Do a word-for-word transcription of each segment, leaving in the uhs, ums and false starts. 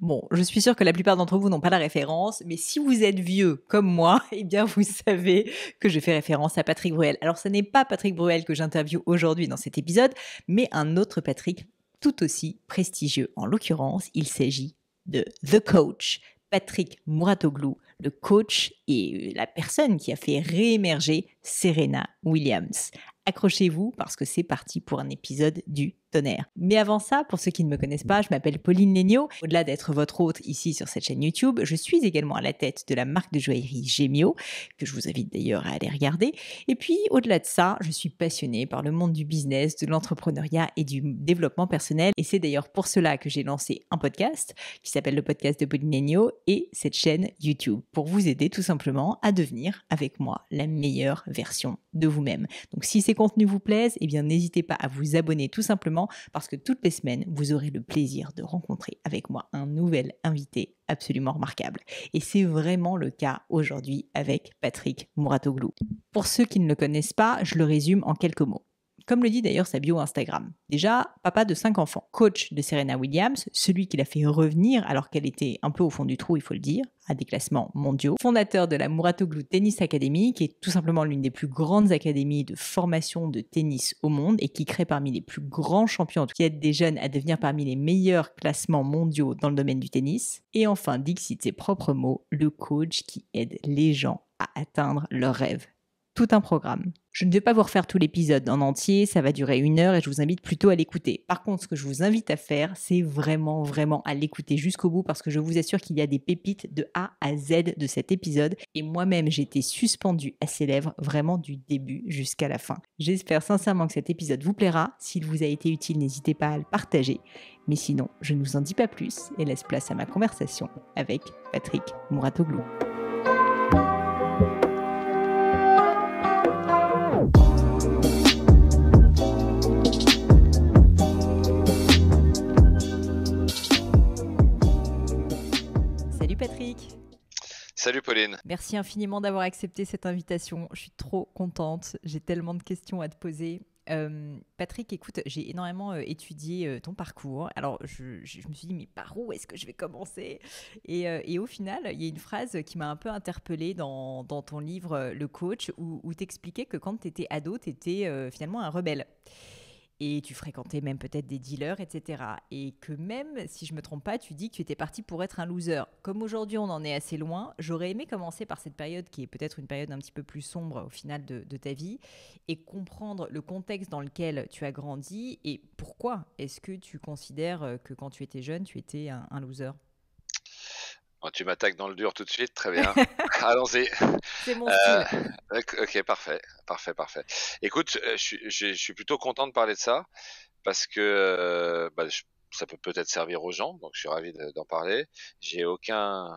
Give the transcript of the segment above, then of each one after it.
Bon, je suis sûre que la plupart d'entre vous n'ont pas la référence, mais si vous êtes vieux comme moi, eh bien vous savez que je fais référence à Patrick Bruel. Alors ce n'est pas Patrick Bruel que j'interviewe aujourd'hui dans cet épisode, mais un autre Patrick tout aussi prestigieux. En l'occurrence, il s'agit de The Coach, Patrick Mouratoglou, le coach et la personne qui a fait réémerger Serena Williams. Accrochez-vous parce que c'est parti pour un épisode du tonnerre. Mais avant ça, pour ceux qui ne me connaissent pas, je m'appelle Pauline Léniaud. Au-delà d'être votre hôte ici sur cette chaîne YouTube, je suis également à la tête de la marque de joaillerie Gemio, que je vous invite d'ailleurs à aller regarder. Et puis, au-delà de ça, je suis passionnée par le monde du business, de l'entrepreneuriat et du développement personnel. Et c'est d'ailleurs pour cela que j'ai lancé un podcast qui s'appelle le podcast de Pauline Léniaud et cette chaîne YouTube, pour vous aider tout simplement à devenir avec moi la meilleure version de vous-même. Donc si ces contenus vous plaisent, eh bien n'hésitez pas à vous abonner tout simplement parce que toutes les semaines, vous aurez le plaisir de rencontrer avec moi un nouvel invité absolument remarquable. Et c'est vraiment le cas aujourd'hui avec Patrick Mouratoglou. Pour ceux qui ne le connaissent pas, je le résume en quelques mots. Comme le dit d'ailleurs sa bio Instagram. Déjà, papa de cinq enfants, coach de Serena Williams, celui qui l'a fait revenir alors qu'elle était un peu au fond du trou, il faut le dire, à des classements mondiaux, fondateur de la Mouratoglou Tennis Academy, qui est tout simplement l'une des plus grandes académies de formation de tennis au monde et qui crée parmi les plus grands champions, qui aide des jeunes à devenir parmi les meilleurs classements mondiaux dans le domaine du tennis. Et enfin, dixit ses propres mots, le coach qui aide les gens à atteindre leurs rêves. Tout un programme. Je ne vais pas vous refaire tout l'épisode en entier, ça va durer une heure et je vous invite plutôt à l'écouter. Par contre, ce que je vous invite à faire, c'est vraiment, vraiment à l'écouter jusqu'au bout parce que je vous assure qu'il y a des pépites de A à Z de cet épisode et moi-même, j'ai été suspendue à ses lèvres vraiment du début jusqu'à la fin. J'espère sincèrement que cet épisode vous plaira. S'il vous a été utile, n'hésitez pas à le partager. Mais sinon, je ne vous en dis pas plus et laisse place à ma conversation avec Patrick Mouratoglou. Salut Patrick. Salut Pauline. Merci infiniment d'avoir accepté cette invitation. Je suis trop contente. J'ai tellement de questions à te poser. Euh, Patrick, écoute, j'ai énormément euh, étudié euh, ton parcours. Alors, je, je, je me suis dit, mais par où est-ce que je vais commencer et, euh, et au final, il y a une phrase qui m'a un peu interpellée dans, dans ton livre euh, Le Coach, où, où tu expliquais que quand tu étais ado, tu étais euh, finalement un rebelle. Et tu fréquentais même peut-être des dealers, et cetera. Et que même, si je ne me trompe pas, tu dis que tu étais parti pour être un loser. Comme aujourd'hui, on en est assez loin, j'aurais aimé commencer par cette période qui est peut-être une période un petit peu plus sombre au final de, de ta vie et comprendre le contexte dans lequel tu as grandi et pourquoi est-ce que tu considères que quand tu étais jeune, tu étais un, un loser ? Bon, tu m'attaques dans le dur tout de suite, très bien. Allons-y. C'est mon style. Euh, ok, parfait, parfait, parfait. Écoute, je suis, je, je suis plutôt content de parler de ça parce que euh, bah, je, ça peut peut-être servir aux gens, donc je suis ravi de, d'en parler. J'ai aucun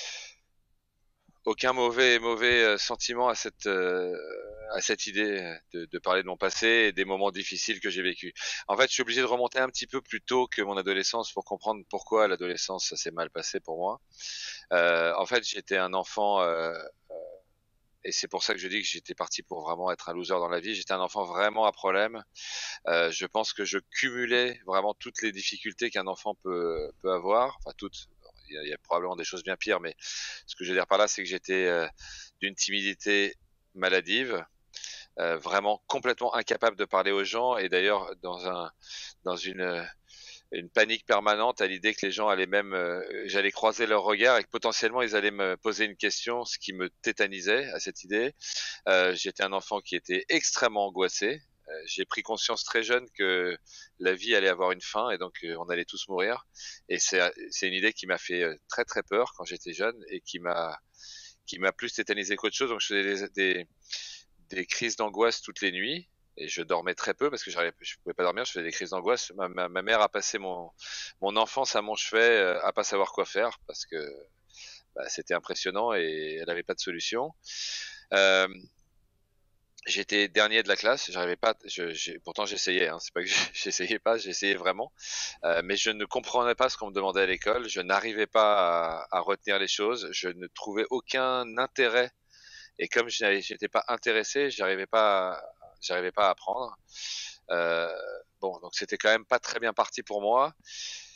aucun mauvais mauvais sentiment à cette euh, à cette idée de, de parler de mon passé et des moments difficiles que j'ai vécus. En fait, je suis obligé de remonter un petit peu plus tôt que mon adolescence pour comprendre pourquoi l'adolescence ça s'est mal passé pour moi. Euh, en fait, j'étais un enfant euh, et c'est pour ça que je dis que j'étais parti pour vraiment être un loser dans la vie. J'étais un enfant vraiment à problème. Euh, je pense que je cumulais vraiment toutes les difficultés qu'un enfant peut peut avoir, enfin toutes. Il y, a, il y a probablement des choses bien pires, mais ce que je veux dire par là, c'est que j'étais euh, d'une timidité maladive, euh, vraiment complètement incapable de parler aux gens, et d'ailleurs dans un dans une une panique permanente à l'idée que les gens allaient même, euh, j'allais croiser leur regard et que potentiellement ils allaient me poser une question, ce qui me tétanisait à cette idée. Euh, j'étais un enfant qui était extrêmement angoissé. Euh, j'ai pris conscience très jeune que la vie allait avoir une fin et donc euh, on allait tous mourir. Et c'est, c'est une idée qui m'a fait très très peur quand j'étais jeune et qui m'a qui m'a plus tétanisé qu'autre chose. Donc je faisais des, des, des crises d'angoisse toutes les nuits. Et je dormais très peu parce que j'arrivais, je pouvais pas dormir, je faisais des crises d'angoisse. Ma, ma, ma mère a passé mon, mon enfance à mon chevet euh, à pas savoir quoi faire parce que bah, c'était impressionnant et elle avait pas de solution. Euh, J'étais dernier de la classe, j'arrivais pas, je, j'ai, pourtant j'essayais, hein, c'est pas que j'essayais pas, j'essayais vraiment, euh, mais je ne comprenais pas ce qu'on me demandait à l'école, je n'arrivais pas à, à retenir les choses, je ne trouvais aucun intérêt et comme je n'étais pas intéressé, j'arrivais pas à, j'arrivais pas à apprendre. Euh, bon, donc c'était quand même pas très bien parti pour moi.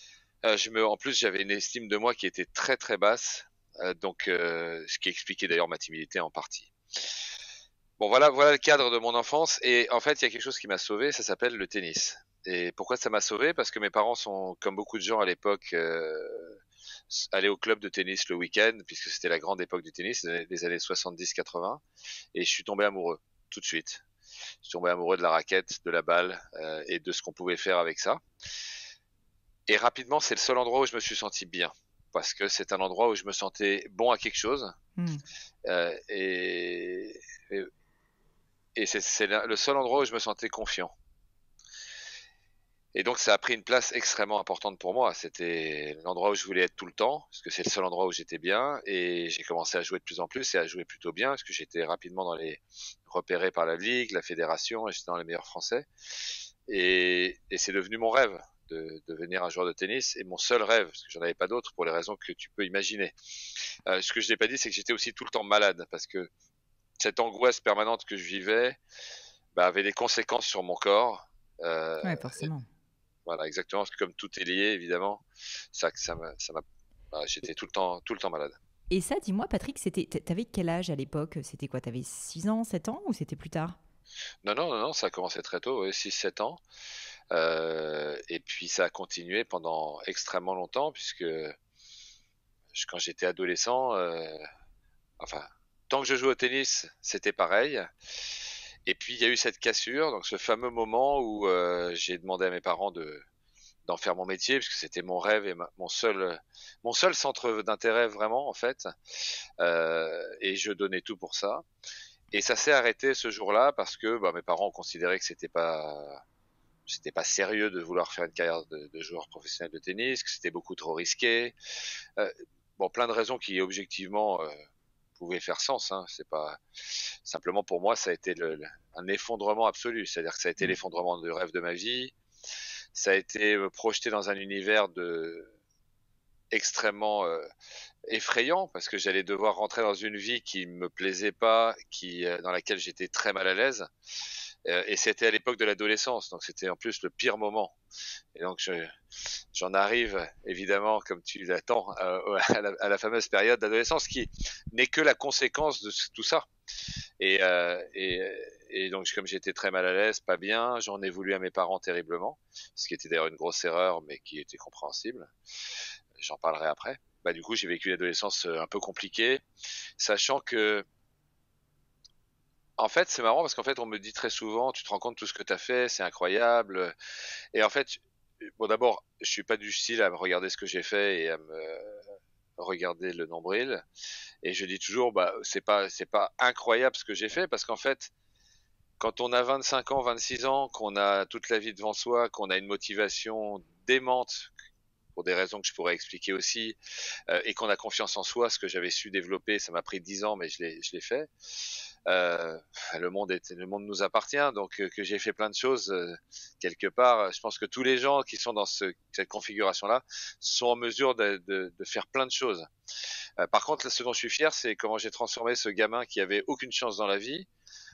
Euh, je me, en plus, j'avais une estime de moi qui était très très basse, euh, donc euh, ce qui expliquait d'ailleurs ma timidité en partie. Bon, voilà, voilà le cadre de mon enfance. Et en fait, il y a quelque chose qui m'a sauvé, ça s'appelle le tennis. Et pourquoi ça m'a sauvé? Parce que mes parents sont, comme beaucoup de gens à l'époque, euh, allaient au club de tennis le week-end, puisque c'était la grande époque du tennis, les années, les années soixante-dix quatre-vingts. Et je suis tombé amoureux, tout de suite. Je suis tombé amoureux de la raquette, de la balle, euh, et de ce qu'on pouvait faire avec ça. Et rapidement, c'est le seul endroit où je me suis senti bien. Parce que c'est un endroit où je me sentais bon à quelque chose. Hmm. Euh, et, et, et c'est, c'est le seul endroit où je me sentais confiant. Et donc ça a pris une place extrêmement importante pour moi. C'était l'endroit où je voulais être tout le temps, parce que c'est le seul endroit où j'étais bien. Et j'ai commencé à jouer de plus en plus et à jouer plutôt bien, parce que j'étais rapidement dans les repérés par la ligue, la fédération, et j'étais dans les meilleurs Français. Et, et c'est devenu mon rêve de, de devenir un joueur de tennis, et mon seul rêve, parce que j'en avais pas d'autre, pour les raisons que tu peux imaginer. Euh, ce que je n'ai pas dit, c'est que j'étais aussi tout le temps malade, parce que cette angoisse permanente que je vivais bah, avait des conséquences sur mon corps. Euh, Ouais, forcément. Voilà, exactement, parce que comme tout est lié, évidemment, ça, ça m'a, ça m'a, voilà, j'étais tout le temps, tout le temps malade. Et ça, dis-moi, Patrick, c'était, t'avais quel âge à l'époque? C'était quoi? T'avais six ans, sept ans ou c'était plus tard? Non, non, non, non, ça a commencé très tôt, ouais, six sept ans. Euh, et puis ça a continué pendant extrêmement longtemps, puisque je- quand j'étais adolescent, euh, enfin, tant que je jouais au tennis, c'était pareil. Et puis il y a eu cette cassure, donc ce fameux moment où euh, j'ai demandé à mes parents de d'en faire mon métier, puisque c'était mon rêve et ma- mon seul mon seul centre d'intérêt vraiment en fait. Euh, et je donnais tout pour ça. Et ça s'est arrêté ce jour-là parce que bah, mes parents ont considéré que c'était pas c'était pas sérieux de vouloir faire une carrière de, de joueur professionnel de tennis, que c'était beaucoup trop risqué. Euh, bon, plein de raisons qui objectivement euh, pouvaient faire sens. Hein. C'est pas simplement pour moi, ça a été le, le- un effondrement absolu. C'est-à-dire que ça a été Mm. l'effondrement du rêve de ma vie. Ça a été me projeter dans un univers de extrêmement euh, effrayant parce que j'allais devoir rentrer dans une vie qui me plaisait pas, qui euh, dans laquelle j'étais très mal à l'aise. Euh, et c'était à l'époque de l'adolescence, donc c'était en plus le pire moment. Et donc je, j'en arrive évidemment, comme tu l'attends, euh, à, la, à la fameuse période d'adolescence qui n'est que la conséquence de tout ça. Et, euh, et, et donc comme j'étais très mal à l'aise, pas bien, j'en ai voulu à mes parents terriblement, ce qui était d'ailleurs une grosse erreur, mais qui était compréhensible. J'en parlerai après. Bah, du coup, j'ai vécu une adolescence euh, un peu compliquée, sachant que, en fait, c'est marrant parce qu'en fait, on me dit très souvent, tu te rends compte de tout ce que tu as fait, c'est incroyable. Et en fait, bon, d'abord, je suis pas du style à me regarder ce que j'ai fait et à me regarder le nombril. Et je dis toujours, bah, c'est pas, c'est pas incroyable ce que j'ai fait parce qu'en fait, quand on a vingt-cinq ans, vingt-six ans, qu'on a toute la vie devant soi, qu'on a une motivation démente pour des raisons que je pourrais expliquer aussi, euh, et qu'on a confiance en soi, ce que j'avais su développer, ça m'a pris dix ans, mais je l'ai, je l'ai fait. Euh, le monde est, le monde nous appartient, donc euh, que j'ai fait plein de choses euh, quelque part. Je pense que tous les gens qui sont dans ce, cette configuration-là sont en mesure de, de, de faire plein de choses. Euh, par contre, là, ce dont je suis fier, c'est comment j'ai transformé ce gamin qui avait aucune chance dans la vie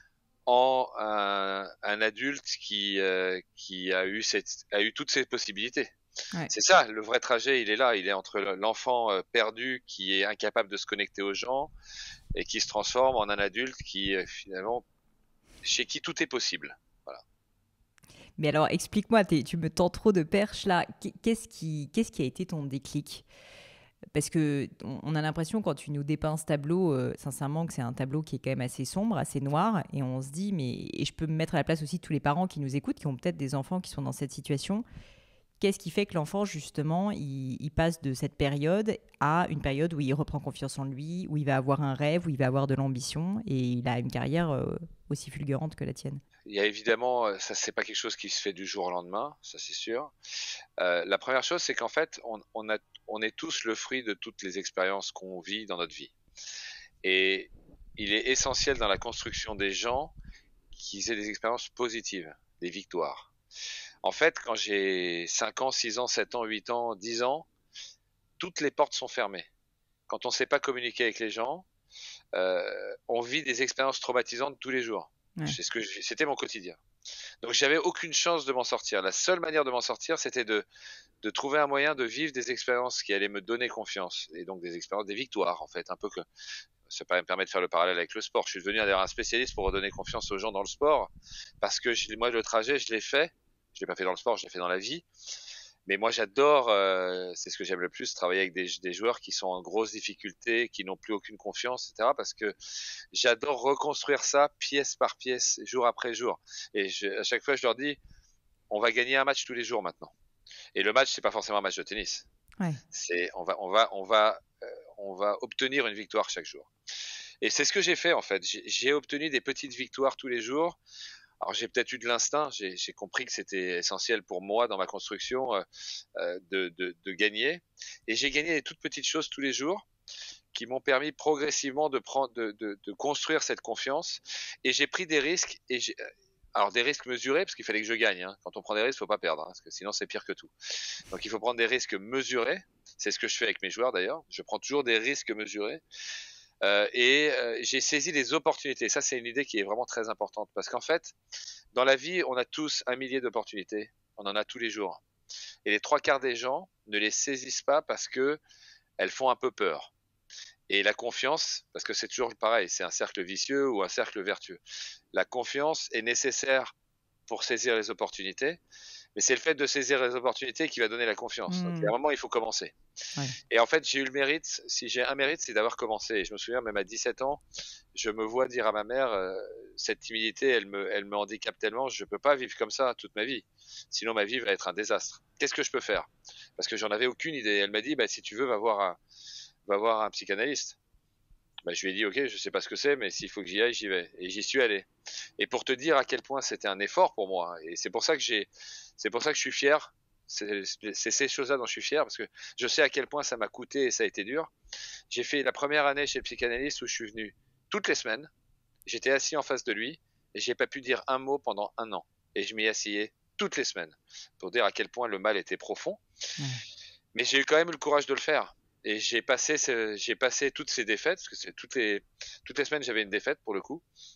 en un, un adulte qui, euh, qui a eu cette, a eu toutes ces possibilités. Ouais. C'est ça, le vrai trajet, il est là. Il est entre l'enfant euh, perdu qui est incapable de se connecter aux gens et qui se transforme en un adulte qui, euh, finalement, chez qui tout est possible. Voilà. Mais alors, explique-moi, t'es- tu me tends trop de perches là. Qu'est- Qu'est-ce qui, qu'est-ce qui a été ton déclic? Parce que on on a l'impression quand tu nous dépeins ce tableau, euh, sincèrement, que c'est un tableau qui est quand même assez sombre, assez noir, et on se dit, mais et je peux me mettre à la place aussi de tous les parents qui nous écoutent, qui ont peut-être des enfants qui sont dans cette situation. Qu'est-ce qui fait que l'enfant, justement, il, il passe de cette période à une période où il reprend confiance en lui, où il va avoir un rêve, où il va avoir de l'ambition, et il a une carrière euh, aussi fulgurante que la tienne? Il y a évidemment, euh, ça c'est pas quelque chose qui se fait du jour au lendemain, ça c'est sûr. Euh, la première chose, c'est qu'en fait, on, on, a, on est tous le fruit de toutes les expériences qu'on vit dans notre vie. Et il est essentiel dans la construction des gens qu'ils aient des expériences positives, des victoires. En fait, quand j'ai cinq ans, six ans, sept ans, huit ans, dix ans, toutes les portes sont fermées. Quand on ne sait pas communiquer avec les gens, euh, on vit des expériences traumatisantes tous les jours. Ouais. C'est ce que je- c'était mon quotidien. Donc j'avais aucune chance de m'en sortir. La seule manière de m'en sortir, c'était de, de trouver un moyen de vivre des expériences qui allaient me donner confiance. Et donc des expériences, des victoires en fait, un peu que ça me permet de faire le parallèle avec le sport. Je suis devenu d'ailleurs un spécialiste pour redonner confiance aux gens dans le sport parce que je, moi le trajet, je l'ai fait. Je l'ai pas fait dans le sport, je l'ai fait dans la vie. Mais moi j'adore, euh, c'est ce que j'aime le plus, travailler avec des, des joueurs qui sont en grosse difficulté, qui n'ont plus aucune confiance, et cetera. Parce que j'adore reconstruire ça pièce par pièce, jour après jour. Et je, à chaque fois je leur dis, on va gagner un match tous les jours maintenant. Et le match, c'est pas forcément un match de tennis. Ouais. C'est, on va, on va, on va, euh, on va obtenir une victoire chaque jour. Et c'est ce que j'ai fait en fait. J'ai, j'ai obtenu des petites victoires tous les jours. Alors j'ai peut-être eu de l'instinct. J'ai, j'ai compris que c'était essentiel pour moi dans ma construction euh, euh, de, de, de gagner. Et j'ai gagné des toutes petites choses tous les jours qui m'ont permis progressivement de prendre, de, de, de construire cette confiance. Et j'ai pris des risques. Et j'ai, alors des risques mesurés parce qu'il fallait que je gagne. Hein. Quand on prend des risques, faut pas perdre, hein, parce que sinon c'est pire que tout. Donc il faut prendre des risques mesurés. C'est ce que je fais avec mes joueurs d'ailleurs. Je prends toujours des risques mesurés. Euh, et euh, j'ai saisi les opportunités. Ça, c'est une idée qui est vraiment très importante parce qu'en fait, dans la vie, on a tous un millier d'opportunités. On en a tous les jours. Et les trois quarts des gens ne les saisissent pas parce que elles font un peu peur. Et la confiance, parce que c'est toujours pareil, c'est un cercle vicieux ou un cercle vertueux. La confiance est nécessaire pour saisir les opportunités, mais c'est le fait de saisir les opportunités qui va donner la confiance. Mmh. Donc, à un moment, il faut commencer. Ouais. Et en fait, j'ai eu le mérite, si j'ai un mérite, c'est d'avoir commencé. Et je me souviens, même à dix-sept ans, je me vois dire à ma mère, euh, cette timidité, elle me, elle me handicape tellement, je ne peux pas vivre comme ça toute ma vie. Sinon, ma vie va être un désastre. Qu'est-ce que je peux faire? Parce que j'en avais aucune idée. Elle m'a dit, bah, si tu veux, va voir un, va voir un psychanalyste. Bah, je lui ai dit, ok, je sais pas ce que c'est, mais s'il faut que j'y aille, j'y vais. Et j'y suis allé. Et pour te dire à quel point c'était un effort pour moi, et c'est pour ça que j'ai, c'est pour ça que je suis fier. C'est, c'est ces choses-là dont je suis fier, parce que je sais à quel point ça m'a coûté et ça a été dur. J'ai fait la première année chez le psychanalyste où je suis venu toutes les semaines. J'étais assis en face de lui et j'ai pas pu dire un mot pendant un an. Et je m'y asseyais toutes les semaines pour dire à quel point le mal était profond. Mmh. Mais j'ai eu quand même le courage de le faire. Et j'ai passé, ce, j'ai passé toutes ces défaites, parce que c'est toutes les, toutes les semaines j'avais une défaite pour le coup,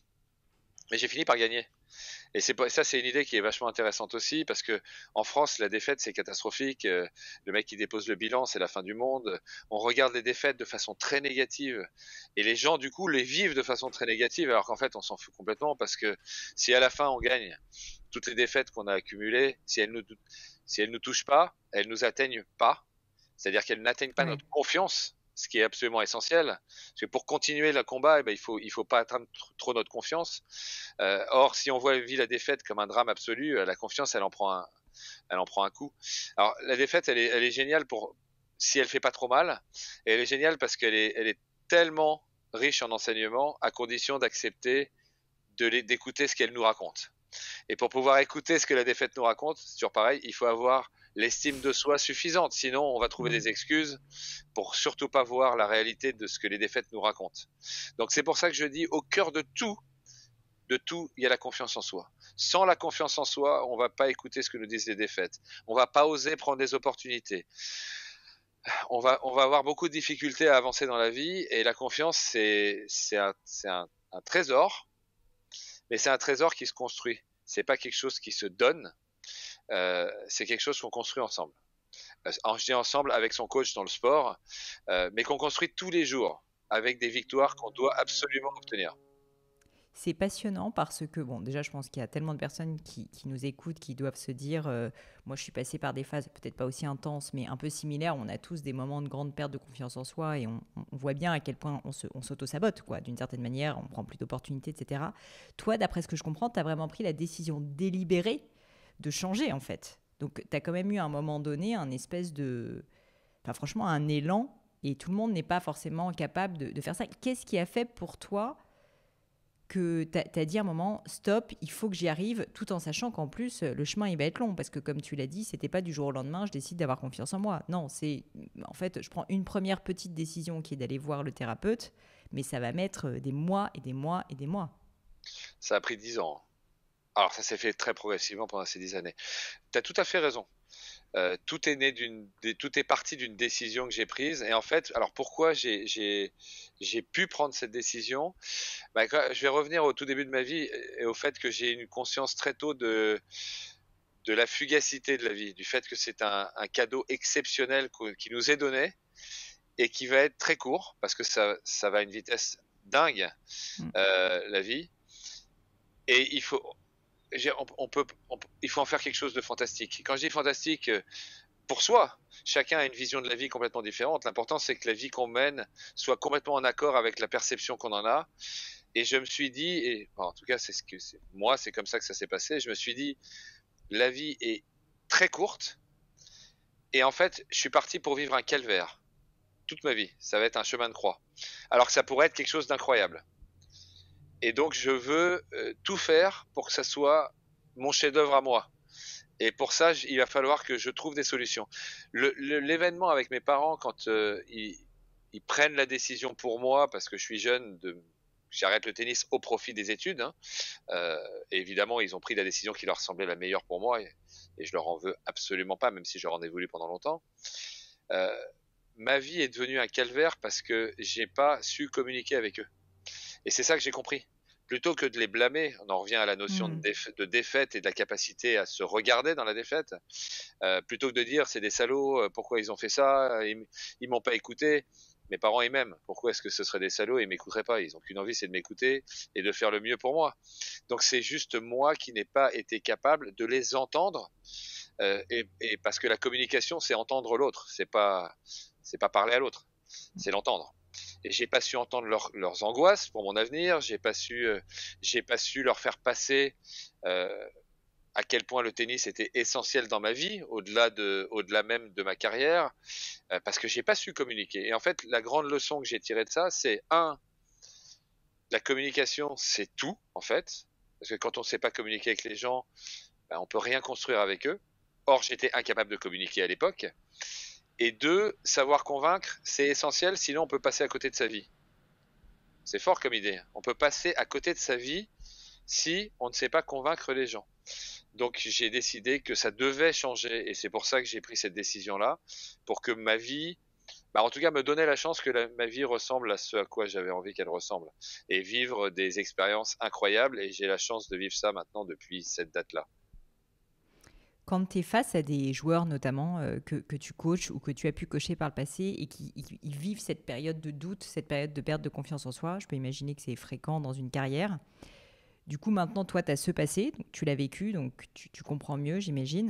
mais j'ai fini par gagner. Et c'est ça, c'est une idée qui est vachement intéressante aussi, parce que en France, la défaite c'est catastrophique. Le mec qui dépose le bilan, c'est la fin du monde. On regarde les défaites de façon très négative, et les gens du coup les vivent de façon très négative, alors qu'en fait on s'en fout complètement, parce que si à la fin on gagne toutes les défaites qu'on a accumulées, si elles nous, si elles nous touchent pas, elles nous atteignent pas. C'est-à-dire qu'elles n'atteignent pas oui. notre confiance, ce qui est absolument essentiel. Parce que pour continuer le combat, eh ben, il faut, il faut pas atteindre trop notre confiance. Euh, or, si on voit la défaite comme un drame absolu, la confiance, elle en prend un, elle en prend un coup. Alors, la défaite, elle est, elle est géniale pour, si elle fait pas trop mal. Et elle est géniale parce qu'elle est, elle est tellement riche en enseignements, à condition d'accepter de les, d'écouter ce qu'elle nous raconte. Et pour pouvoir écouter ce que la défaite nous raconte, c'est toujours pareil, il faut avoir l'estime de soi suffisante. Sinon, on va trouver des excuses pour surtout pas voir la réalité de ce que les défaites nous racontent. Donc, c'est pour ça que je dis, au cœur de tout, de tout, il y a la confiance en soi. Sans la confiance en soi, on va pas écouter ce que nous disent les défaites. On va pas oser prendre des opportunités. On va, on va avoir beaucoup de difficultés à avancer dans la vie, et la confiance, c'est, c'est un, c'est un, un trésor, mais c'est un trésor qui se construit. C'est pas quelque chose qui se donne. Euh, c'est quelque chose qu'on construit ensemble. Alors, je dis ensemble avec son coach dans le sport, euh, mais qu'on construit tous les jours avec des victoires qu'on doit absolument obtenir. C'est passionnant parce que, bon, déjà, je pense qu'il y a tellement de personnes qui, qui nous écoutent, qui doivent se dire, euh, moi, je suis passée par des phases peut-être pas aussi intenses, mais un peu similaires. On a tous des moments de grande perte de confiance en soi et on, on voit bien à quel point on, se, on s'auto-sabote, quoi, d'une certaine manière, on prend plus d'opportunités, et cetera. Toi, d'après ce que je comprends, tu as vraiment pris la décision délibérée de changer, en fait. Donc, tu as quand même eu à un moment donné un espèce de... Enfin, franchement, un élan, et tout le monde n'est pas forcément capable de, de faire ça. Qu'est-ce qui a fait pour toi que tu as dit à un moment, stop, il faut que j'y arrive, tout en sachant qu'en plus, le chemin, il va être long, parce que comme tu l'as dit, c'était pas du jour au lendemain, je décide d'avoir confiance en moi. Non, c'est... En fait, je prends une première petite décision qui est d'aller voir le thérapeute, mais ça va mettre des mois et des mois et des mois. Ça a pris dix ans. Alors, ça s'est fait très progressivement pendant ces dix années. Tu as tout à fait raison. Euh, tout est né d'une, tout est parti d'une décision que j'ai prise. Et en fait, alors pourquoi j'ai, j'ai, j'ai pu prendre cette décision? Bah, quand- je vais revenir au tout début de ma vie et au fait que j'ai une conscience très tôt de, de la fugacité de la vie, du fait que c'est un, un cadeau exceptionnel qu'o- qui nous est donné et qui va être très court parce que ça, ça va à une vitesse dingue, Mm. euh, la vie. Et il faut, on, on peut, on, il faut en faire quelque chose de fantastique. Quand je dis fantastique, euh, pour soi, chacun a une vision de la vie complètement différente. L'important, c'est que la vie qu'on mène soit complètement en accord avec la perception qu'on en a. Et je me suis dit, et bon, en tout cas, c'est ce que c'est, moi, c'est comme ça que ça s'est passé. Je me suis dit, la vie est très courte. Et en fait, je suis parti pour vivre un calvaire toute ma vie. Ça va être un chemin de croix. Alors que ça pourrait être quelque chose d'incroyable. Et donc, je veux euh, tout faire pour que ça soit mon chef-d'œuvre à moi. Et pour ça, il va falloir que je trouve des solutions. Le, le, l'événement avec mes parents, quand euh, ils, ils prennent la décision pour moi, parce que je suis jeune, de j'arrête le tennis au profit des études. Hein. Euh, et évidemment, ils ont pris la décision qui leur semblait la meilleure pour moi, et, et je leur en veux absolument pas, même si je leur en ai voulu pendant longtemps. Euh, ma vie est devenue un calvaire parce que j'ai pas su communiquer avec eux. Et c'est ça que j'ai compris. Plutôt que de les blâmer, on en revient à la notion de, Mm. défa de défaite et de la capacité à se regarder dans la défaite, euh, plutôt que de dire c'est des salauds, euh, pourquoi ils ont fait ça, ils, ils m'ont pas écouté. Mes parents ils m'aiment. Pourquoi est-ce que ce serait des salauds et ils m'écouteraient pas? Ils ont qu'une envie, c'est de m'écouter et de faire le mieux pour moi. Donc c'est juste moi qui n'ai pas été capable de les entendre, euh, et, et parce que la communication c'est entendre l'autre, c'est pas c'est pas parler à l'autre, c'est l'entendre. Et j'ai pas su entendre leur, leurs angoisses pour mon avenir. J'ai pas su, euh, j'ai pas su leur faire passer euh, à quel point le tennis était essentiel dans ma vie, au-delà de, au-delà même de ma carrière, euh, parce que j'ai pas su communiquer. Et en fait, la grande leçon que j'ai tirée de ça, c'est un, la communication, c'est tout en fait, parce que quand on sait pas communiquer avec les gens, ben, on peut rien construire avec eux. Or, j'étais incapable de communiquer à l'époque. Et deux, savoir convaincre, c'est essentiel, sinon on peut passer à côté de sa vie. C'est fort comme idée. On peut passer à côté de sa vie si on ne sait pas convaincre les gens. Donc j'ai décidé que ça devait changer et c'est pour ça que j'ai pris cette décision-là, pour que ma vie, bah en tout cas me donner la chance que la, ma vie ressemble à ce à quoi j'avais envie qu'elle ressemble et vivre des expériences incroyables, et j'ai la chance de vivre ça maintenant depuis cette date-là. Quand tu es face à des joueurs notamment euh, que, que tu coaches ou que tu as pu coacher par le passé et qui ils- ils vivent cette période de doute, cette période de perte de confiance en soi, je peux imaginer que c'est fréquent dans une carrière. Du coup, maintenant, toi, tu as ce passé, donc tu l'as vécu, donc tu, tu comprends mieux, j'imagine.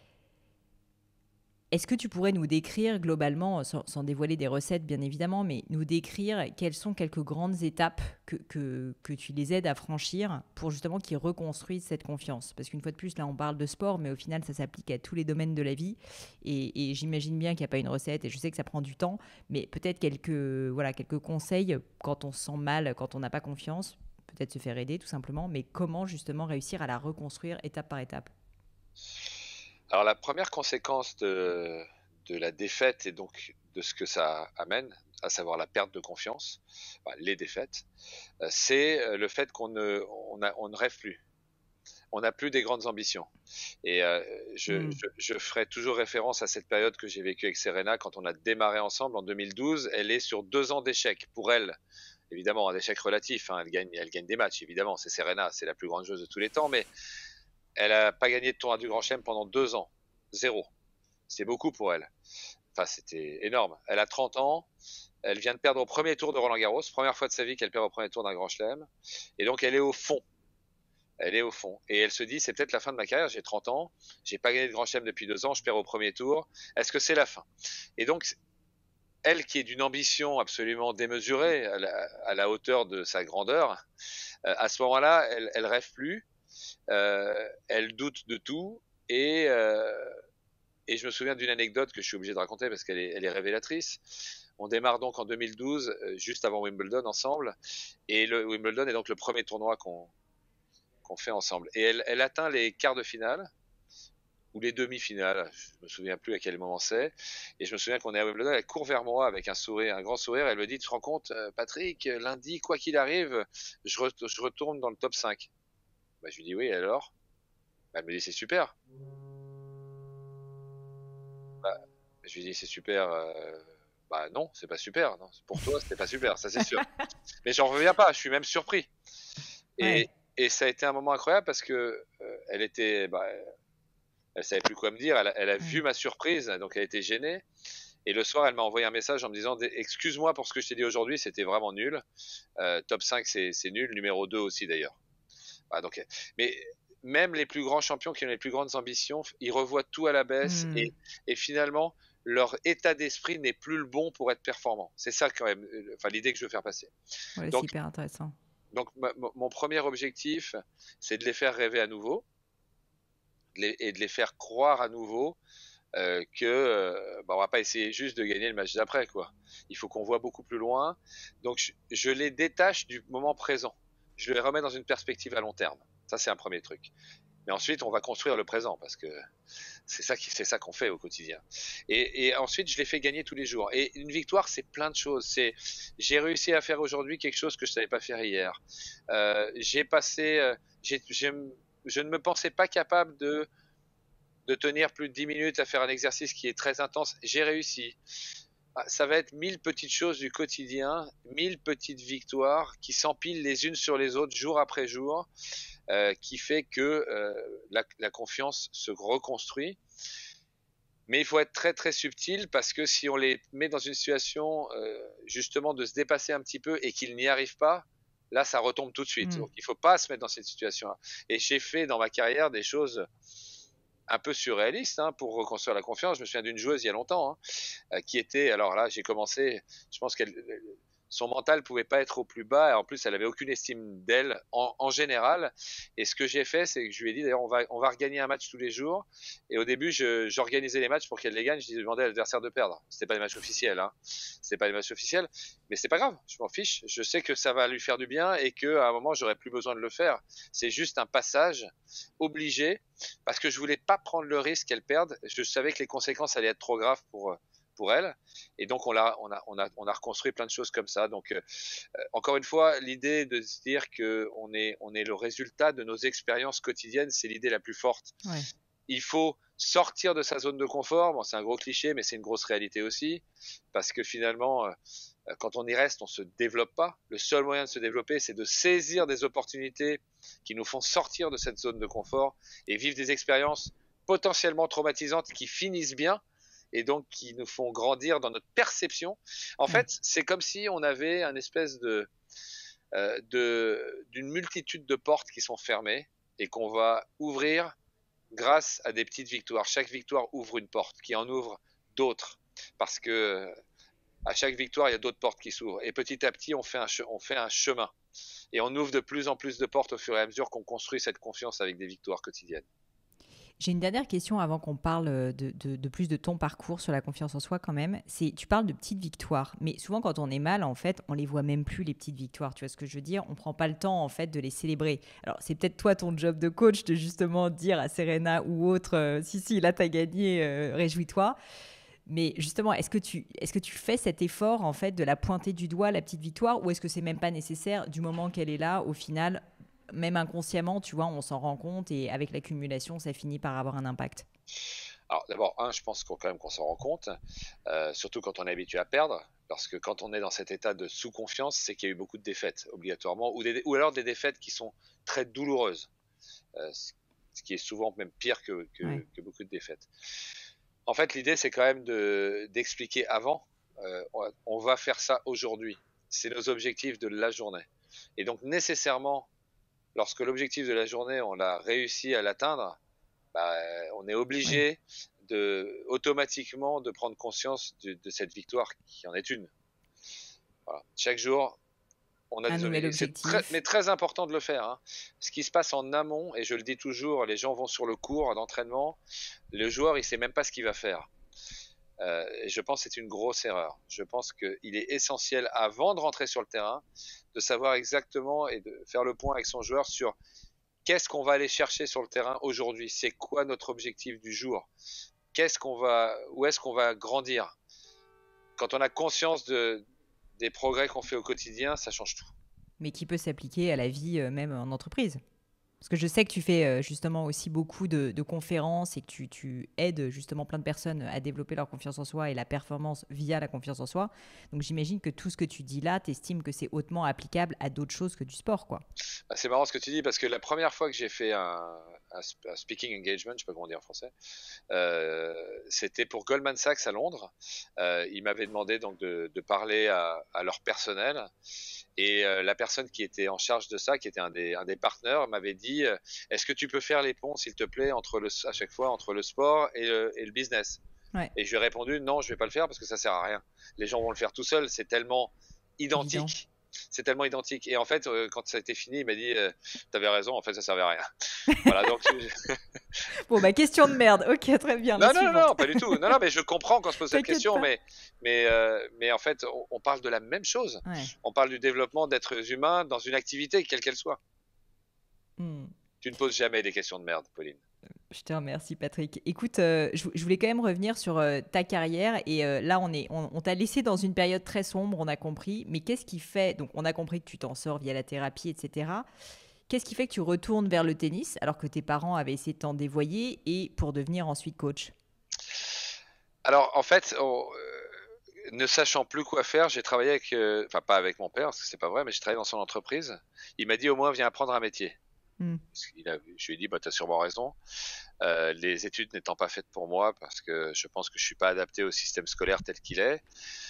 Est-ce que tu pourrais nous décrire globalement, sans, sans dévoiler des recettes bien évidemment, mais nous décrire quelles sont quelques grandes étapes que, que, que tu les aides à franchir pour justement qu'ils reconstruisent cette confiance? Parce qu'une fois de plus, là on parle de sport, mais au final ça s'applique à tous les domaines de la vie. Et, et j'imagine bien qu'il n'y a pas une recette, et je sais que ça prend du temps, mais peut-être quelques, voilà, quelques conseils quand on se sent mal, quand on n'a pas confiance, peut-être se faire aider tout simplement, mais comment justement réussir à la reconstruire étape par étape? Alors la première conséquence de, de la défaite et donc de ce que ça amène, à savoir la perte de confiance, enfin, les défaites, euh, c'est euh, le fait qu'on ne, on a, on ne rêve plus. On n'a plus des grandes ambitions. Et euh, je, Hmm. je, je ferai toujours référence à cette période que j'ai vécue avec Serena quand on a démarré ensemble en deux mille douze. Elle est sur deux ans d'échecs. Pour elle, évidemment, un échec relatif. Hein, elle gagne, elle gagne des matchs, évidemment. C'est Serena, c'est la plus grande joueuse de tous les temps, mais elle n'a pas gagné de tournoi du Grand Chelem pendant deux ans. Zéro. C'est beaucoup pour elle. Enfin, c'était énorme. Elle a trente ans. Elle vient de perdre au premier tour de Roland Garros. Première fois de sa vie qu'elle perd au premier tour d'un Grand Chelem. Et donc, elle est au fond. Elle est au fond. Et elle se dit, c'est peut-être la fin de ma carrière, j'ai trente ans, j'ai pas gagné de Grand Chelem depuis deux ans, je perds au premier tour. Est-ce que c'est la fin? Et donc, elle qui est d'une ambition absolument démesurée, à la, à la hauteur de sa grandeur, euh, à ce moment-là, elle, elle rêve plus, euh, elle doute de tout, et, euh, et je me souviens d'une anecdote que je suis obligé de raconter parce qu'elle est, elle est révélatrice. On démarre donc en deux mille douze, euh, juste avant Wimbledon ensemble, et le Wimbledon est donc le premier tournoi qu'on qu'on fait ensemble. Et elle, elle atteint les quarts de finale, ou les demi-finales, je me souviens plus à quel moment c'est, et je me souviens qu'on est à Wimbledon, elle court vers moi avec un sourire, un grand sourire, elle me dit, tu te rends compte, Patrick, lundi, quoi qu'il arrive, je, re je retourne dans le top cinq. Bah, je lui dis oui, et alors? Bah, elle me dit, c'est super. Je lui dis c'est super. Euh, bah non, c'est pas super. Non, pour toi, c'était pas super, ça c'est sûr. Mais j'en reviens pas. Je suis même surpris. Et, Ouais. et ça a été un moment incroyable parce que euh, elle était, bah, elle savait plus quoi me dire. Elle a, elle a vu Ouais. ma surprise, donc elle était gênée. Et le soir, elle m'a envoyé un message en me disant excuse-moi pour ce que je t'ai dit aujourd'hui, c'était vraiment nul. Euh, top cinq, c'est nul. Numéro deux aussi d'ailleurs. Voilà, donc, mais même les plus grands champions qui ont les plus grandes ambitions, ils revoient tout à la baisse Hmm. et, et finalement, leur état d'esprit n'est plus le bon pour être performant. C'est ça quand même, enfin l'idée que je veux faire passer. Ouais, c'est Donc, hyper intéressant. donc ma, mon premier objectif, c'est de les faire rêver à nouveau de les, et de les faire croire à nouveau euh, que euh, bah, on va pas essayer juste de gagner le match d'après, quoi. Il faut qu'on voit beaucoup plus loin. Donc je, je les détache du moment présent. Je les remets dans une perspective à long terme. Ça c'est un premier truc. Mais ensuite, on va construire le présent parce que c'est ça qui, c'est ça qu'on fait au quotidien. Et, et ensuite, je les fais gagner tous les jours. Et une victoire, c'est plein de choses. C'est, j'ai réussi à faire aujourd'hui quelque chose que je savais pas faire hier. Euh, j'ai passé, euh, j'ai, j'ai, je ne me pensais pas capable de de tenir plus de dix minutes à faire un exercice qui est très intense. J'ai réussi. Ça va être mille petites choses du quotidien, mille petites victoires qui s'empilent les unes sur les autres jour après jour, euh, qui fait que euh, la, la confiance se reconstruit. Mais il faut être très très subtil parce que si on les met dans une situation euh, justement de se dépasser un petit peu et qu'ils n'y arrivent pas, là ça retombe tout de suite. Hmm. Donc il ne faut pas se mettre dans cette situation-là. Et j'ai fait dans ma carrière des choses un peu surréaliste hein, pour reconstruire la confiance. Je me souviens d'une joueuse il y a longtemps hein, euh, qui était, alors là j'ai commencé, je pense qu'elle son mental pouvait pas être au plus bas et en plus elle avait aucune estime d'elle en, en général. Et ce que j'ai fait, c'est que je lui ai dit d'ailleurs on va on va regagner un match tous les jours. Et au début j'organisais les matchs pour qu'elle les gagne. Je demandais à l'adversaire de perdre. C'était pas des matchs officiels, hein. C'était pas des matchs officiels, mais c'est pas grave. Je m'en fiche. Je sais que ça va lui faire du bien et que à un moment j'aurais plus besoin de le faire. C'est juste un passage obligé parce que je voulais pas prendre le risque qu'elle perde. Je savais que les conséquences allaient être trop graves pour pour elle. Et donc on a, on a, on a, on a reconstruit plein de choses comme ça. Donc euh, encore une fois, l'idée de se dire que on est, on est le résultat de nos expériences quotidiennes, c'est l'idée la plus forte. Ouais. Il faut sortir de sa zone de confort. Bon, c'est un gros cliché, mais c'est une grosse réalité aussi, parce que finalement, euh, quand on y reste, on se développe pas. Le seul moyen de se développer, c'est de saisir des opportunités qui nous font sortir de cette zone de confort et vivre des expériences potentiellement traumatisantes qui finissent bien et donc qui nous font grandir dans notre perception. En Ouais. fait, c'est comme si on avait un espèce de euh, de d'une multitude de portes qui sont fermées et qu'on va ouvrir grâce à des petites victoires. Chaque victoire ouvre une porte, qui en ouvre d'autres, parce que à chaque victoire, il y a d'autres portes qui s'ouvrent. Et petit à petit, on fait un, on fait un chemin. Et on ouvre de plus en plus de portes au fur et à mesure qu'on construit cette confiance avec des victoires quotidiennes. J'ai une dernière question avant qu'on parle de, de, de plus de ton parcours sur la confiance en soi quand même. C'est, tu parles de petites victoires, mais souvent quand on est mal, en fait, on les voit même plus les petites victoires. Tu vois ce que je veux dire? On prend pas le temps en fait de les célébrer. Alors c'est peut-être toi ton job de coach de justement dire à Serena ou autre, euh, si si là t'as gagné, euh, réjouis-toi. Mais justement, est-ce que tu est-ce que tu fais cet effort en fait de la pointer du doigt la petite victoire, ou est-ce que c'est même pas nécessaire du moment qu'elle est là au final? Même inconsciemment, tu vois, on s'en rend compte et avec l'accumulation, ça finit par avoir un impact. Alors d'abord, un, je pense qu'on quand même qu'on s'en rend compte, euh, surtout quand on est habitué à perdre, parce que quand on est dans cet état de sous-confiance, c'est qu'il y a eu beaucoup de défaites obligatoirement, ou, des, ou alors des défaites qui sont très douloureuses, euh, ce qui est souvent même pire que, Ouais. que, que beaucoup de défaites. En fait, l'idée c'est quand même de d'expliquer avant, euh, on va faire ça aujourd'hui. C'est nos objectifs de la journée, et donc nécessairement, lorsque l'objectif de la journée on l'a réussi à l'atteindre, bah, on est Ouais. obligé de automatiquement de prendre conscience de, de cette victoire qui en est une. Voilà. Chaque jour, on a Un des nouvel objectifs. C'est très, mais objectif. très important de le faire. Hein. Ce qui se passe en amont, et je le dis toujours, les gens vont sur le cours d'entraînement, le joueur il sait même pas ce qu'il va faire. Euh, et je pense que c'est une grosse erreur. Je pense qu'il est essentiel avant de rentrer sur le terrain de savoir exactement et de faire le point avec son joueur sur qu'est-ce qu'on va aller chercher sur le terrain aujourd'hui, c'est quoi notre objectif du jour, qu'est-ce qu'on va, où est-ce qu'on va grandir. Quand on a conscience de, des progrès qu'on fait au quotidien, ça change tout. Mais qui peut s'appliquer à la vie euh, même en entreprise. Parce que je sais que tu fais euh, justement aussi beaucoup de, de conférences et que tu, tu aides justement plein de personnes à développer leur confiance en soi et la performance via la confiance en soi. Donc j'imagine que tout ce que tu dis là, tu estimes que c'est hautement applicable à d'autres choses que du sport, quoi. Bah, c'est marrant ce que tu dis parce que la première fois que j'ai fait un, un, un speaking engagement, je sais pas comment dire en français, euh, c'était pour Goldman Sachs à Londres. Euh, ils m'avaient demandé donc de, de parler à, à leur personnel et euh, la personne qui était en charge de ça, qui était un des, un des partenaires, m'avait dit euh, est-ce que tu peux faire les ponts s'il te plaît entre le, à chaque fois entre le sport et le, et le business. Ouais, Et je lui ai répondu non, je vais pas le faire parce que ça sert à rien. Les gens vont le faire tout seuls, c'est tellement évident. identique. C'est tellement identique. Et en fait, euh, quand ça a été fini, il m'a dit euh, t'avais raison, en fait, ça servait à rien. Voilà, donc. Bon, bah question de merde. Ok, très bien, la Non, non, non, suivante. non, pas du tout. Non, non, mais je comprends quand se pose cette T'inquiète question, pas. mais, mais, euh, mais en fait, on, on parle de la même chose. Ouais. On parle du développement d'êtres humains dans une activité, quelle qu'elle soit. Hmm. Tu ne poses jamais des questions de merde, Pauline. Je te remercie, Patrick. Écoute, euh, je, je voulais quand même revenir sur euh, ta carrière. Et euh, là, on est, on, on t'a laissé dans une période très sombre, on a compris. Mais qu'est-ce qui fait, donc on a compris que tu t'en sors via la thérapie, et cetera. Qu'est-ce qui fait que tu retournes vers le tennis alors que tes parents avaient essayé de t'en dévoyer et pour devenir ensuite coach? Alors, en fait, on- euh, ne sachant plus quoi faire, j'ai travaillé avec, euh, enfin pas avec mon père, parce que c'est pas vrai, mais j'ai travaillé dans son entreprise. Il m'a dit au moins viens apprendre un métier. Hmm. Il a, je lui ai dit bah t'as sûrement raison. Euh, les études n'étant pas faites pour moi parce que je pense que je suis pas adapté au système scolaire tel qu'il est.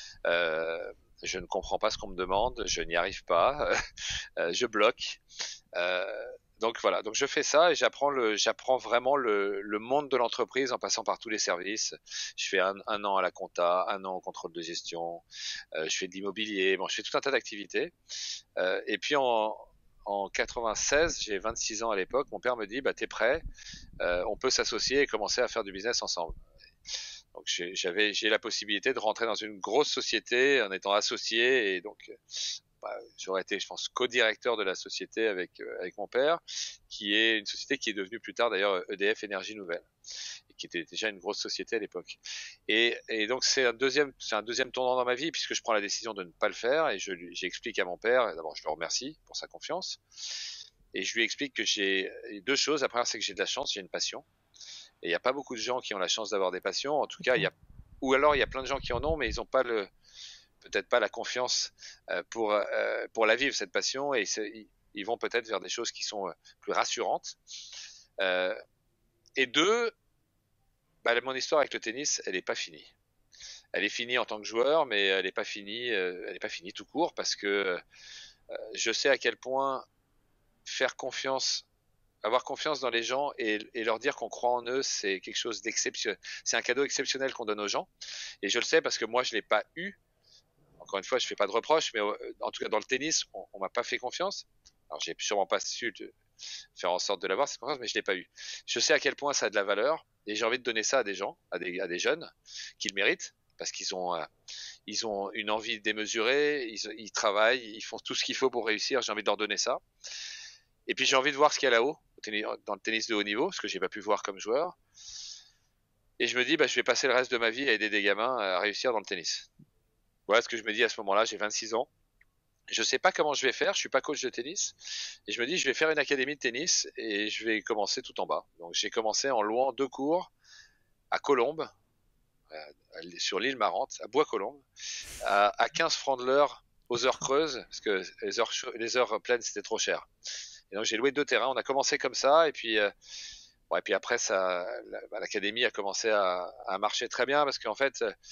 Euh, je ne comprends pas ce qu'on me demande, je n'y arrive pas, euh, je bloque. Euh, donc voilà, donc je fais ça et j'apprends le, j'apprends vraiment le, le monde de l'entreprise en passant par tous les services. Je fais un, un an à la compta, un an au contrôle de gestion, euh, je fais de l'immobilier, bon, je fais tout un tas d'activités. Euh, et puis en, en quatre-vingt-seize, j'ai vingt-six ans à l'époque, mon père me dit, bah t'es prêt, euh, on peut s'associer et commencer à faire du business ensemble. Donc j'ai- j'avais, j'ai la possibilité de rentrer dans une grosse société en étant associé et donc bah, j'aurais été, je pense, co-directeur de la société avec euh, avec mon père, qui est une société qui est devenue plus tard d'ailleurs E D F Énergie Nouvelle, et qui était déjà une grosse société à l'époque. Et, et donc c'est un deuxième, c'est un deuxième tournant dans ma vie puisque je prends la décision de ne pas le faire et je lui, j'explique à mon père. D'abord, je le remercie pour sa confiance et je lui explique que j'ai deux choses. La première, c'est que j'ai de la chance, j'ai une passion. Et il n'y a pas beaucoup de gens qui ont la chance d'avoir des passions. En tout cas, il y a, ou alors il y a plein de gens qui en ont, mais ils n'ont pas le, peut-être pas la confiance euh, pour euh, pour la vivre cette passion et ils vont peut-être vers des choses qui sont euh, plus rassurantes. Euh, et deux, bah, mon histoire avec le tennis, elle n'est pas finie. Elle est finie en tant que joueur, mais elle n'est pas finie, euh, elle n'est pas finie tout court parce que euh, je sais à quel point faire confiance, avoir confiance dans les gens et, et leur dire qu'on croit en eux, c'est quelque chose d'exceptionnel. C'est un cadeau exceptionnel qu'on donne aux gens. Et je le sais parce que moi, je l'ai pas eu. Encore une fois, je fais pas de reproches, mais en tout cas dans le tennis, on, on m'a pas fait confiance. Alors j'ai sûrement pas su faire en sorte de l'avoir cette confiance, mais je l'ai pas eu. Je sais à quel point ça a de la valeur et j'ai envie de donner ça à des gens, à des, à des jeunes qui le méritent parce qu'ils ont euh, ils ont une envie démesurée, ils, ils travaillent, ils font tout ce qu'il faut pour réussir. J'ai envie de leur donner ça. Et puis j'ai envie de voir ce qu'il y a là-haut dans le tennis de haut niveau, ce que j'ai pas pu voir comme joueur. Et je me dis, bah, je vais passer le reste de ma vie à aider des gamins à réussir dans le tennis. Voilà ce que je me dis à ce moment-là. J'ai vingt-six ans. Je sais pas comment je vais faire. Je suis pas coach de tennis. Et je me dis, je vais faire une académie de tennis et je vais commencer tout en bas. Donc, j'ai commencé en louant deux cours à Colombes, sur l'île Marante, à Bois-Colombes, à, à quinze francs de l'heure aux heures creuses, parce que les heures, les heures pleines, c'était trop cher. Et donc, j'ai loué deux terrains. On a commencé comme ça. Et puis, euh, bon, et puis après, ça, l'académie a commencé à, à marcher très bien parce qu'en fait, euh,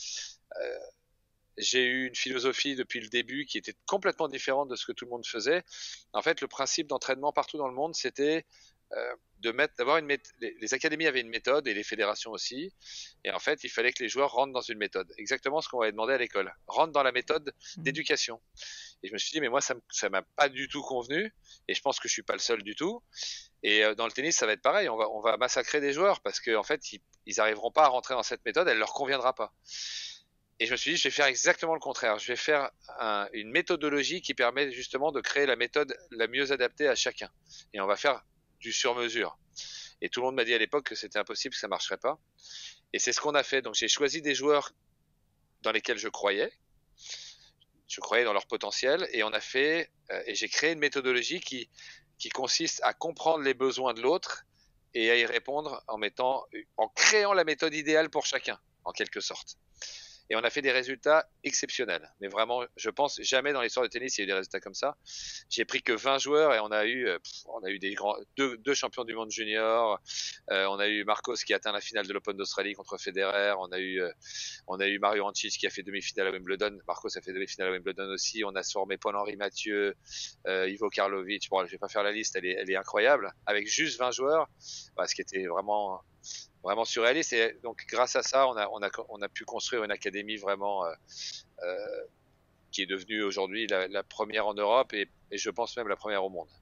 j'ai eu une philosophie depuis le début qui était complètement différente de ce que tout le monde faisait. En fait, le principe d'entraînement partout dans le monde, c'était euh, de mettre, d'avoir une méthode. Les, les académies avaient une méthode et les fédérations aussi. Et en fait, il fallait que les joueurs rentrent dans une méthode. Exactement ce qu'on avait demandé à l'école. Rentre dans la méthode d'éducation. Et je me suis dit, mais moi, ça ne m'a pas du tout convenu. Et je pense que je suis pas le seul du tout. Et euh, dans le tennis, ça va être pareil. On va, on va massacrer des joueurs parce qu'en en fait, ils, ils arriveront pas à rentrer dans cette méthode. Elle leur conviendra pas. Et je me suis dit, je vais faire exactement le contraire. Je vais faire un, une méthodologie qui permet justement de créer la méthode la mieux adaptée à chacun. Et on va faire du sur-mesure. Et tout le monde m'a dit à l'époque que c'était impossible, que ça marcherait pas. Et c'est ce qu'on a fait. Donc j'ai choisi des joueurs dans lesquels je croyais. je croyais dans leur potentiel et on a fait euh, et j'ai créé une méthodologie qui qui consiste à comprendre les besoins de l'autre et à y répondre en mettant en créant la méthode idéale pour chacun en quelque sorte. Et on a fait des résultats exceptionnels. Mais vraiment, je pense jamais dans l'histoire du tennis il y a eu des résultats comme ça. J'ai pris que vingt joueurs et on a eu, pff, on a eu des grands, deux, deux champions du monde junior. Euh, on a eu Marcos qui a atteint la finale de l'Open d'Australie contre Federer. On a eu, euh, on a eu Mario Ancic qui a fait demi-finale à Wimbledon. Marcos a fait demi-finale à Wimbledon aussi. On a formé Paul-Henri Mathieu, euh, Ivo Karlovic. Bon, je vais pas faire la liste, elle est, elle est incroyable. Avec juste vingt joueurs, bah, ce qui était vraiment vraiment surréaliste. Et donc, grâce à ça, on a, on a, on a pu construire une académie vraiment euh, euh, qui est devenue aujourd'hui la, la première en Europe et, et je pense même la première au monde.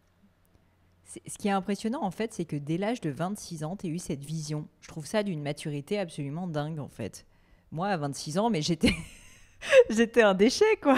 Ce qui est impressionnant, en fait, c'est que dès l'âge de vingt-six ans, tu as eu cette vision. Je trouve ça d'une maturité absolument dingue, en fait. Moi, à vingt-six ans, mais j'étais, j'étais un déchet, quoi.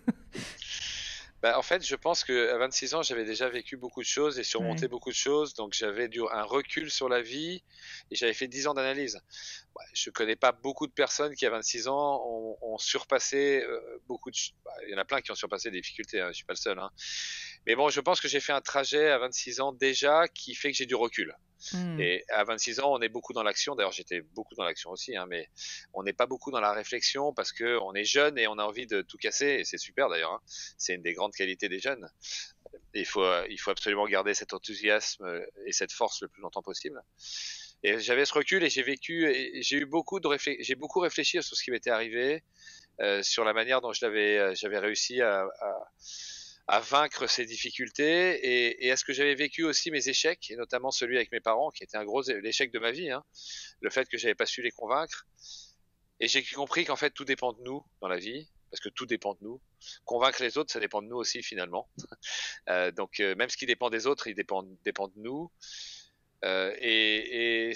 Bah, en fait, je pense qu'à vingt-six ans, j'avais déjà vécu beaucoup de choses et surmonté Ouais. beaucoup de choses. Donc, j'avais du, un recul sur la vie et j'avais fait dix ans d'analyse. Ouais, je connais pas beaucoup de personnes qui, à vingt-six ans, ont, ont surpassé euh, beaucoup de... Bah, il y en a plein qui ont surpassé des difficultés, hein, je suis pas le seul. Hein. Mais bon, je pense que j'ai fait un trajet à vingt-six ans déjà qui fait que j'ai du recul. Hmm. Et à vingt-six ans, on est beaucoup dans l'action. D'ailleurs, j'étais beaucoup dans l'action aussi, hein, mais on n'est pas beaucoup dans la réflexion parce que on est jeune et on a envie de tout casser. Et c'est super d'ailleurs. Hein. C'est une des grandes qualités des jeunes. Et il faut, il faut absolument garder cet enthousiasme et cette force le plus longtemps possible. Et j'avais ce recul et j'ai vécu, et j'ai eu beaucoup de réflexion, j'ai beaucoup réfléchi sur ce qui m'était arrivé, euh, sur la manière dont je l'avais, j'avais réussi à, à à vaincre ces difficultés et, et à ce que j'avais vécu aussi mes échecs, et notamment celui avec mes parents, qui était un gros l'échec de ma vie, hein, le fait que j'avais pas su les convaincre. Et j'ai compris qu'en fait tout dépend de nous dans la vie, parce que tout dépend de nous. Convaincre les autres, ça dépend de nous aussi finalement. Euh, donc euh, même ce qui dépend des autres, il dépend, dépend de nous. Euh, et, et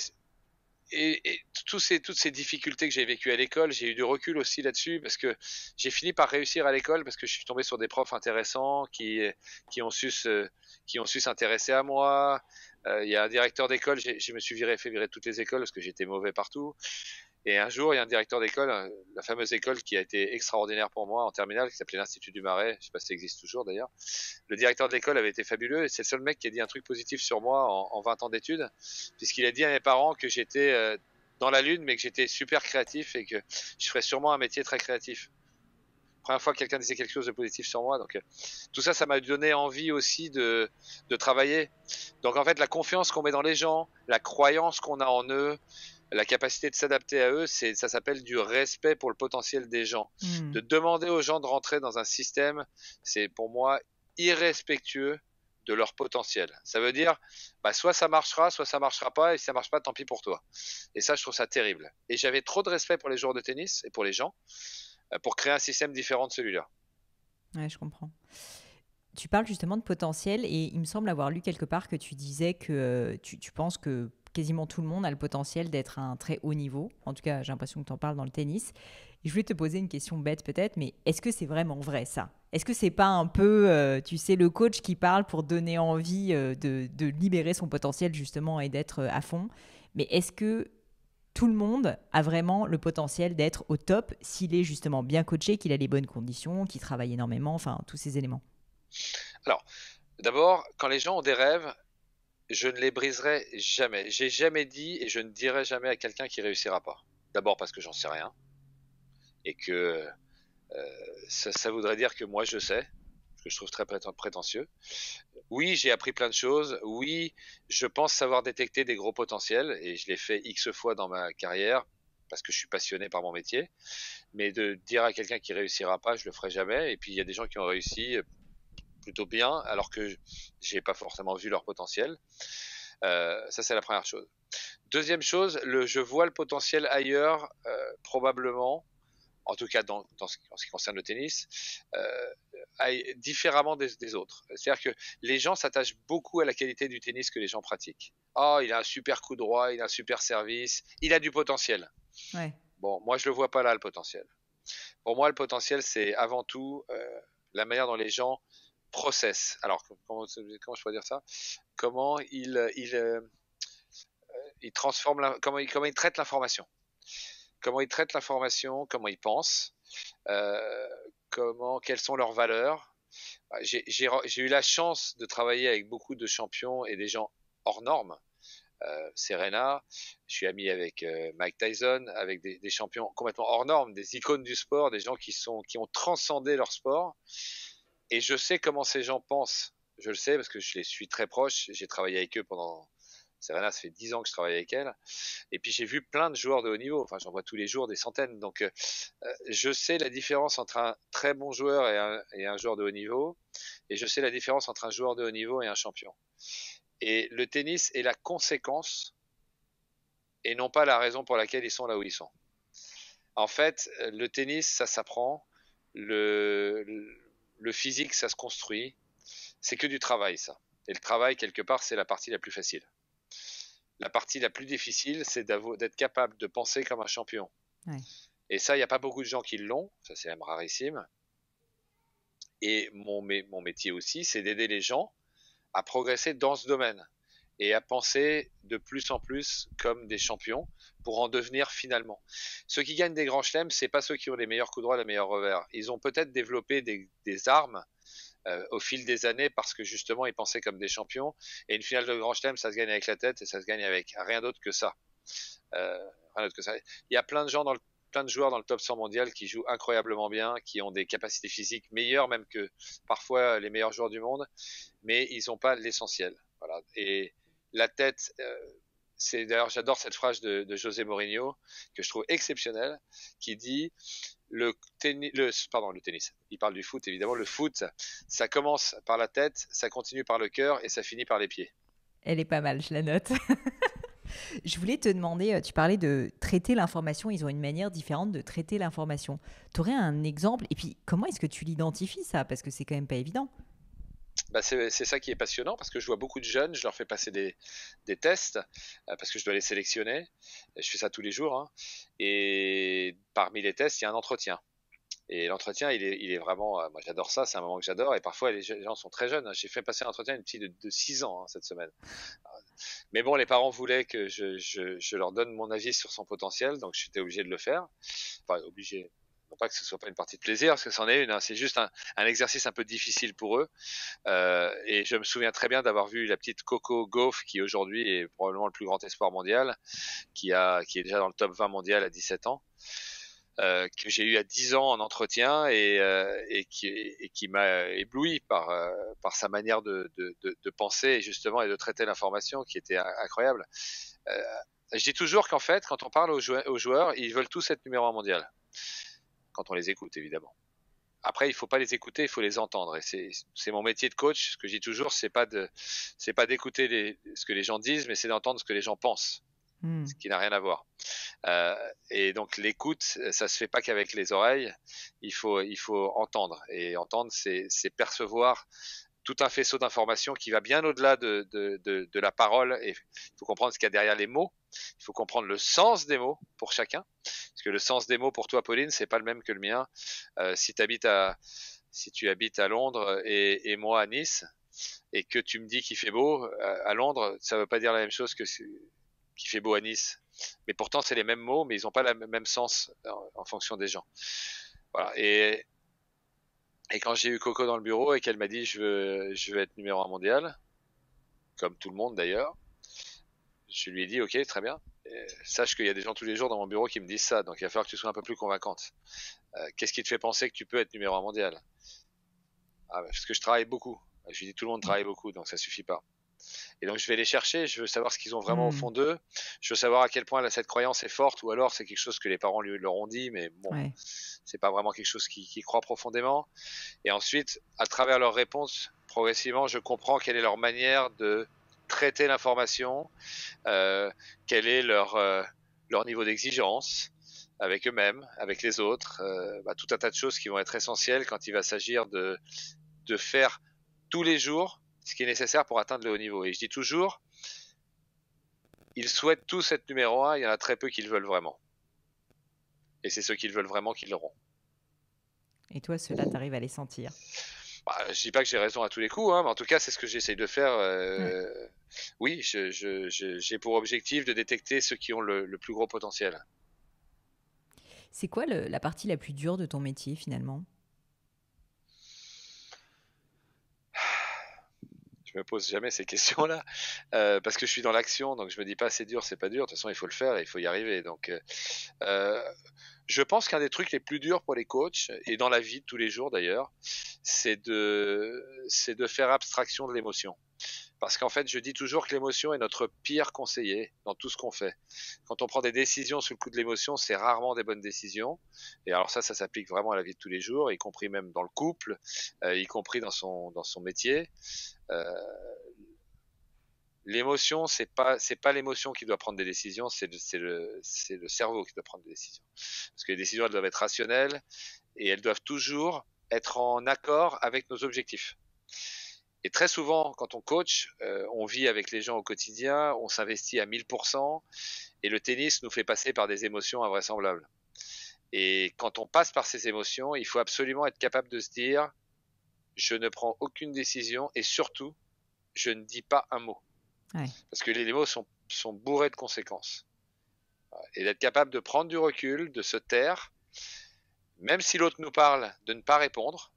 et, et tous ces, toutes ces difficultés que j'ai vécues à l'école, j'ai eu du recul aussi là-dessus parce que j'ai fini par réussir à l'école parce que je suis tombé sur des profs intéressants qui, qui ont su se, qui ont su s'intéresser à moi. Euh, il y a un directeur d'école, je me suis viré, fait virer de toutes les écoles parce que j'étais mauvais partout. Et un jour, il y a un directeur d'école, la fameuse école qui a été extraordinaire pour moi en terminale, qui s'appelait l'Institut du Marais. Je sais pas si ça existe toujours d'ailleurs. Le directeur de l'école avait été fabuleux et c'est le seul mec qui a dit un truc positif sur moi en, en vingt ans d'études, puisqu'il a dit à mes parents que j'étais euh, dans la lune, mais que j'étais super créatif et que je ferais sûrement un métier très créatif. Première fois que quelqu'un disait quelque chose de positif sur moi. Donc euh, tout ça, ça m'a donné envie aussi de, de travailler. Donc en fait, la confiance qu'on met dans les gens, la croyance qu'on a en eux, la capacité de s'adapter à eux, c'est, ça s'appelle du respect pour le potentiel des gens. Hmm. De demander aux gens de rentrer dans un système, c'est pour moi irrespectueux de leur potentiel. Ça veut dire, bah, soit ça marchera, soit ça marchera pas, et si ça marche pas, tant pis pour toi. Et ça, je trouve ça terrible. Et j'avais trop de respect pour les joueurs de tennis et pour les gens, pour créer un système différent de celui-là. Ouais, je comprends. Tu parles justement de potentiel et il me semble avoir lu quelque part que tu disais que euh, tu, tu penses que quasiment tout le monde a le potentiel d'être à un très haut niveau. En tout cas, j'ai l'impression que tu en parles dans le tennis. Et je voulais te poser une question bête peut-être, mais est-ce que c'est vraiment vrai ça? Est-ce que c'est pas un peu, euh, tu sais, le coach qui parle pour donner envie euh, de, de libérer son potentiel justement et d'être euh, à fond? Mais est-ce que tout le monde a vraiment le potentiel d'être au top s'il est justement bien coaché, qu'il a les bonnes conditions, qu'il travaille énormément, enfin tous ces éléments? Alors, d'abord, quand les gens ont des rêves, je ne les briserai jamais. J'ai jamais dit et je ne dirai jamais à quelqu'un qui réussira pas. D'abord parce que j'en sais rien et que euh, ça, ça voudrait dire que moi je sais, ce que je trouve très prétentieux. Oui, j'ai appris plein de choses. Oui, je pense savoir détecter des gros potentiels et je l'ai fait X fois dans ma carrière parce que je suis passionné par mon métier. Mais de dire à quelqu'un qui réussira pas, je le ferai jamais. Et puis il y a des gens qui ont réussi plutôt bien alors que j'ai pas forcément vu leur potentiel. Euh, ça c'est la première chose. Deuxième chose, le, je vois le potentiel ailleurs, euh, probablement, en tout cas dans, dans ce, en ce qui concerne le tennis, euh, différemment des, des autres. C'est-à-dire que les gens s'attachent beaucoup à la qualité du tennis que les gens pratiquent. Oh, il a un super coup droit, il a un super service, il a du potentiel. Ouais. Bon, moi je le vois pas là le potentiel. Pour moi, le potentiel c'est avant tout euh, la manière dont les gens processent. Alors comment, comment je pourrais dire ça? Comment ils, ils, euh, ils transforment, la, comment, ils, comment ils traitent l'information. comment ils traitent l'information, comment ils pensent, euh, comment, quelles sont leurs valeurs. J'ai, j'ai, j'ai eu la chance de travailler avec beaucoup de champions et des gens hors normes. Euh, Serena, je suis ami avec euh, Mike Tyson, avec des, des champions complètement hors normes, des icônes du sport, des gens qui sont qui ont transcendé leur sport. Et je sais comment ces gens pensent. Je le sais parce que je les suis très proches. J'ai travaillé avec eux pendant. Serena, ça fait dix ans que je travaille avec elle. Et puis j'ai vu plein de joueurs de haut niveau. Enfin, j'en vois tous les jours des centaines. Donc, euh, je sais la différence entre un très bon joueur et un, et un joueur de haut niveau. Et je sais la différence entre un joueur de haut niveau et un champion. Et le tennis est la conséquence et non pas la raison pour laquelle ils sont là où ils sont. En fait, le tennis, ça s'apprend. Le, le physique, ça se construit. C'est que du travail, ça. Et le travail, quelque part, c'est la partie la plus facile. La partie la plus difficile, c'est d'être capable de penser comme un champion. Ouais. Et ça, il n'y a pas beaucoup de gens qui l'ont. Ça, c'est même rarissime. Et mon, mon métier aussi, c'est d'aider les gens à progresser dans ce domaine et à penser de plus en plus comme des champions pour en devenir finalement. Ceux qui gagnent des grands chelems, c'est pas ceux qui ont les meilleurs coups droits, les meilleurs revers. Ils ont peut-être développé des, des armes euh, au fil des années parce que justement ils pensaient comme des champions. Et une finale de grand chelem, ça se gagne avec la tête et ça se gagne avec rien d'autre que ça. Euh, rien d'autre que ça. Il y a plein de gens dans le plein de joueurs dans le top cent mondial qui jouent incroyablement bien, qui ont des capacités physiques meilleures même que parfois les meilleurs joueurs du monde, mais ils n'ont pas l'essentiel. Voilà. Et la tête, euh, c'est d'ailleurs j'adore cette phrase de, de José Mourinho que je trouve exceptionnelle, qui dit le tennis, le, pardon le tennis. Il parle du foot évidemment. Le foot, ça commence par la tête, ça continue par le cœur et ça finit par les pieds. Elle est pas mal, je la note. Je voulais te demander, tu parlais de traiter l'information, ils ont une manière différente de traiter l'information. Tu aurais un exemple? Et puis, comment est-ce que tu l'identifies ça? Parce que c'est quand même pas évident. Bah c'est, c'est ça qui est passionnant parce que je vois beaucoup de jeunes, je leur fais passer des, des tests euh, parce que je dois les sélectionner. Je fais ça tous les jours. Hein. Et parmi les tests, il y a un entretien. Et l'entretien, il est, il est vraiment, euh, moi j'adore ça, c'est un moment que j'adore. Et parfois, les gens sont très jeunes. J'ai fait passer un entretien à une petite de, de six ans hein, cette semaine. Mais bon, les parents voulaient que je, je, je leur donne mon avis sur son potentiel, donc j'étais obligé de le faire. Enfin, obligé. Non pas que ce soit pas une partie de plaisir, parce que c'en est une. Hein. C'est juste un, un exercice un peu difficile pour eux. Euh, et je me souviens très bien d'avoir vu la petite Coco Gauff, qui aujourd'hui est probablement le plus grand espoir mondial, qui a, qui est déjà dans le top vingt mondial à dix-sept ans. Euh, que j'ai eu à dix ans en entretien et, euh, et qui, et qui m'a ébloui par, euh, par sa manière de, de, de, de penser et justement et de traiter l'information qui était incroyable. Euh, je dis toujours qu'en fait, quand on parle aux joueurs, aux joueurs, ils veulent tous être numéro un mondial. Quand on les écoute, évidemment. Après, il faut pas les écouter, il faut les entendre. Et c'est, c'est mon métier de coach. Ce que je dis toujours, c'est pas de, c'est pas d'écouter les, ce que les gens disent, mais c'est d'entendre ce que les gens pensent. Mmh. Ce qui n'a rien à voir. Euh, et donc l'écoute, ça se fait pas qu'avec les oreilles. Il faut, il faut entendre. Et entendre, c'est, c'est percevoir tout un faisceau d'informations qui va bien au-delà de, de, de, de la parole. Et il faut comprendre ce qu'il y a derrière les mots. Il faut comprendre le sens des mots pour chacun. Parce que le sens des mots pour toi, Pauline, c'est pas le même que le mien. Euh, si t'habites à, si tu habites à Londres et, et moi à Nice, et que tu me dis qu'il fait beau à Londres, ça veut pas dire la même chose que qu'il fait beau à Nice. Mais pourtant, c'est les mêmes mots, mais ils n'ont pas le même sens en, en fonction des gens. Voilà. Et, et quand j'ai eu Coco dans le bureau et qu'elle m'a dit je veux, je veux être numéro un mondial, comme tout le monde d'ailleurs, je lui ai dit ok, très bien. Et sache qu'il y a des gens tous les jours dans mon bureau qui me disent ça, donc il va falloir que tu sois un peu plus convaincante. Euh, qu'est-ce qui te fait penser que tu peux être numéro un mondial? Ah, parce que je travaille beaucoup. Je lui dis tout le monde travaille beaucoup, donc ça suffit pas. Et donc je vais les chercher, je veux savoir ce qu'ils ont vraiment mmh. au fond d'eux, je veux savoir à quel point là, cette croyance est forte, ou alors c'est quelque chose que les parents lui leur ont dit, mais bon, ouais. c'est pas vraiment quelque chose qu'ils qui croient profondément. Et ensuite, à travers leurs réponses, progressivement, je comprends quelle est leur manière de traiter l'information, euh, quel est leur, euh, leur niveau d'exigence avec eux-mêmes, avec les autres, euh, bah, tout un tas de choses qui vont être essentielles quand il va s'agir de, de faire tous les jours ce qui est nécessaire pour atteindre le haut niveau. Et je dis toujours, ils souhaitent tous être numéro un, il y en a très peu qui le veulent vraiment. Et c'est ceux qui le veulent vraiment qui l'auront. Et toi, ceux-là, tu arrives à les sentir? Bah, je dis pas que j'ai raison à tous les coups, hein, mais en tout cas, c'est ce que j'essaye de faire. Euh, ouais. Oui, je, je, je, j'ai pour objectif de détecter ceux qui ont le, le plus gros potentiel. C'est quoi le, la partie la plus dure de ton métier finalement? Je me pose jamais ces questions-là euh, parce que je suis dans l'action, donc je me dis pas c'est dur, c'est pas dur. De toute façon, il faut le faire, et il faut y arriver. Donc, euh, euh, je pense qu'un des trucs les plus durs pour les coachs et dans la vie de tous les jours d'ailleurs, c'est de c'est de faire abstraction de l'émotion. Parce qu'en fait, je dis toujours que l'émotion est notre pire conseiller dans tout ce qu'on fait. Quand on prend des décisions sous le coup de l'émotion, c'est rarement des bonnes décisions. Et alors ça, ça s'applique vraiment à la vie de tous les jours, y compris même dans le couple, euh, y compris dans son dans son métier. Euh, L'émotion, c'est pas c'est pas l'émotion qui doit prendre des décisions, c'est le, c'est le c'est le cerveau qui doit prendre des décisions. Parce que les décisions, elles doivent être rationnelles et elles doivent toujours être en accord avec nos objectifs. Et très souvent, quand on coach, euh, on vit avec les gens au quotidien, on s'investit à mille pour cent, et le tennis nous fait passer par des émotions invraisemblables. Et quand on passe par ces émotions, il faut absolument être capable de se dire, je ne prends aucune décision, et surtout, je ne dis pas un mot. Ouais. Parce que les mots sont, sont bourrés de conséquences. Et d'être capable de prendre du recul, de se taire, même si l'autre nous parle, de ne pas répondre,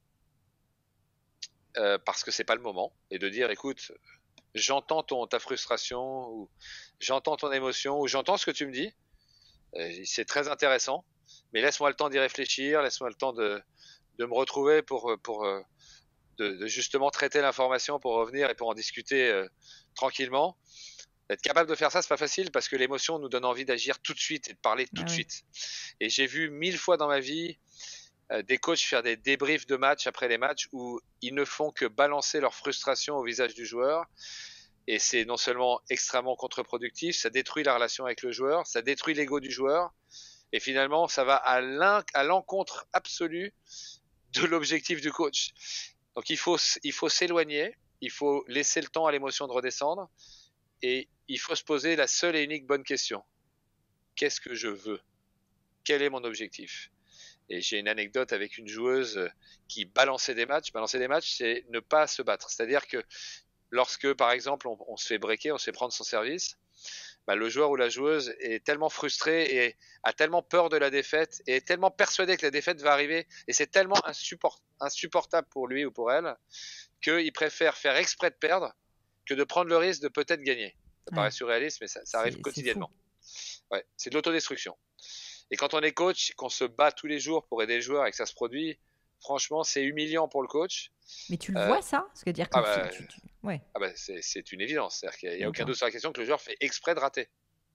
euh, parce que c'est pas le moment, et de dire, écoute, j'entends ton ta frustration, ou j'entends ton émotion, ou j'entends ce que tu me dis, euh, c'est très intéressant, mais laisse-moi le temps d'y réfléchir, laisse-moi le temps de, de me retrouver pour, pour de, de justement traiter l'information, pour revenir et pour en discuter euh, tranquillement. Être capable de faire ça, c'est pas facile, parce que l'émotion nous donne envie d'agir tout de suite et de parler tout Ah de ouais. suite. Et j'ai vu mille fois dans ma vie euh, des coachs faire des débriefs de matchs après les matchs où ils ne font que balancer leur frustration au visage du joueur. Et c'est non seulement extrêmement contre-productif, ça détruit la relation avec le joueur, ça détruit l'ego du joueur, et finalement, ça va à l'encontre absolue de l'objectif du coach. Donc il faut, il faut s'éloigner, il faut laisser le temps à l'émotion de redescendre, et il faut se poser la seule et unique bonne question. Qu'est-ce que je veux? Quel est mon objectif? Et j'ai une anecdote avec une joueuse qui balançait des matchs. Balancer des matchs, c'est ne pas se battre. C'est-à-dire que lorsque, par exemple, on, on se fait breaker, on se fait prendre son service, bah, le joueur ou la joueuse est tellement frustré et a tellement peur de la défaite et est tellement persuadé que la défaite va arriver, et c'est tellement insupport, insupportable pour lui ou pour elle, qu'il préfère faire exprès de perdre que de prendre le risque de peut-être gagner. Ça Ouais. paraît surréaliste, mais ça, ça arrive quotidiennement. Ouais, c'est de l'autodestruction. Et quand on est coach, qu'on se bat tous les jours pour aider le joueur et que ça se produit, franchement, c'est humiliant pour le coach. Mais tu le Euh, vois, ça? Ce que dire que ah bah, tu, tu... Ouais. ah bah c'est, c'est une évidence. C'est-à-dire qu'il n'y a, a aucun D'accord. doute sur la question que le joueur fait exprès de rater.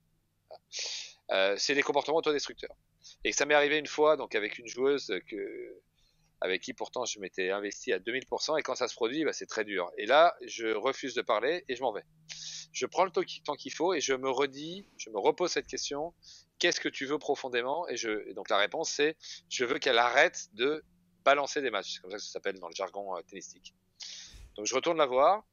Euh, c'est des comportements autodestructeurs. Et ça m'est arrivé une fois, donc avec une joueuse que, avec qui pourtant je m'étais investi à deux mille pour cent, et quand ça se produit, bah, c'est très dur. Et là, je refuse de parler et je m'en vais. Je prends le temps qu'il faut et je me redis, je me repose cette question: qu'est-ce que tu veux profondément? Et, je, et donc la réponse, c'est: je veux qu'elle arrête de balancer des matchs. C'est comme ça que ça s'appelle dans le jargon euh, tennistique. Donc je retourne la voir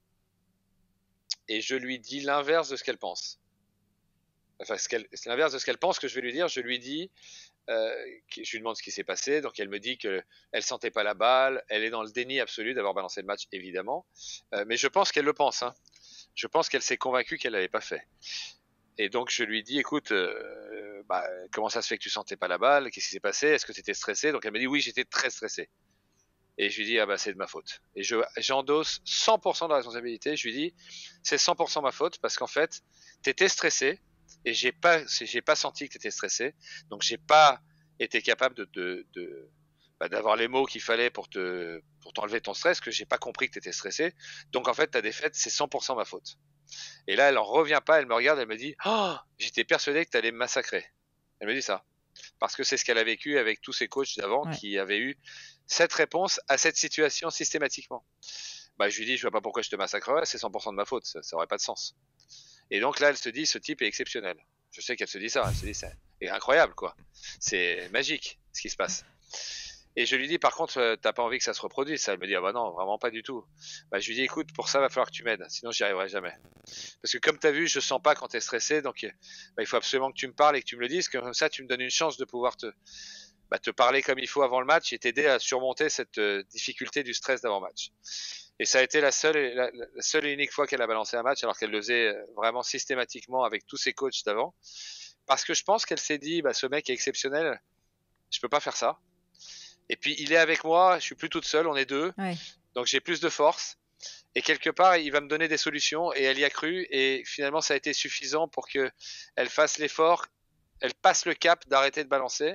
et je lui dis l'inverse de ce qu'elle pense. Enfin, ce qu'elle, c'est l'inverse de ce qu'elle pense que je vais lui dire. Je lui dis, euh, je lui demande ce qui s'est passé. Donc elle me dit que elle sentait pas la balle. Elle est dans le déni absolu d'avoir balancé le match, évidemment. Euh, mais je pense qu'elle le pense. Hein. Je pense qu'elle s'est convaincue qu'elle l'avait pas fait. Et donc je lui dis, écoute, euh, bah, comment ça se fait que tu sentais pas la balle? Qu'est-ce qui s'est passé? Est-ce que tu étais stressé? Donc elle me dit, oui, j'étais très stressé. Et je lui dis, ah bah c'est de ma faute. Et je, j'endosse cent pour cent de la responsabilité. Je lui dis, c'est cent pour cent ma faute, parce qu'en fait, t'étais stressé et j'ai pas, j'ai pas senti que t'étais stressé. Donc j'ai pas été capable de, de, de bah, d'avoir les mots qu'il fallait pour te, pour t'enlever ton stress, que j'ai pas compris que t'étais stressé. Donc en fait, ta défaite, c'est cent pour cent ma faute. Et là, elle en revient pas, elle me regarde, elle me dit, oh, j'étais persuadé que t'allais me massacrer. Elle me dit ça. Parce que c'est ce qu'elle a vécu avec tous ses coachs d'avant, ouais, qui avaient eu cette réponse à cette situation systématiquement. Bah, je lui dis, je vois pas pourquoi je te massacrerais, c'est cent pour cent de ma faute, ça, ça aurait pas de sens. Et donc là, elle se dit, ce type est exceptionnel. Je sais qu'elle se dit ça, elle se dit, c'est incroyable, quoi. C'est magique, ce qui se passe. Et je lui dis, par contre, t'as pas envie que ça se reproduise, ça? Elle me dit, ah bah non, vraiment pas du tout. Bah, je lui dis, écoute, pour ça, va falloir que tu m'aides, sinon j'y arriverai jamais. Parce que comme t'as vu, je sens pas quand t'es stressé, donc bah, il faut absolument que tu me parles et que tu me le dises, comme ça tu me donnes une chance de pouvoir te, bah, te parler comme il faut avant le match et t'aider à surmonter cette euh, difficulté du stress d'avant-match. Et ça a été la seule, et, la, la seule et unique fois qu'elle a balancé un match, alors qu'elle le faisait vraiment systématiquement avec tous ses coachs d'avant. Parce que je pense qu'elle s'est dit, bah, ce mec est exceptionnel, Je peux pas faire ça. Et puis il est avec moi, je suis plus toute seule, on est deux, Ouais. donc j'ai plus de force. Et quelque part, il va me donner des solutions et elle y a cru. Et finalement, ça a été suffisant pour que elle fasse l'effort, elle passe le cap d'arrêter de balancer.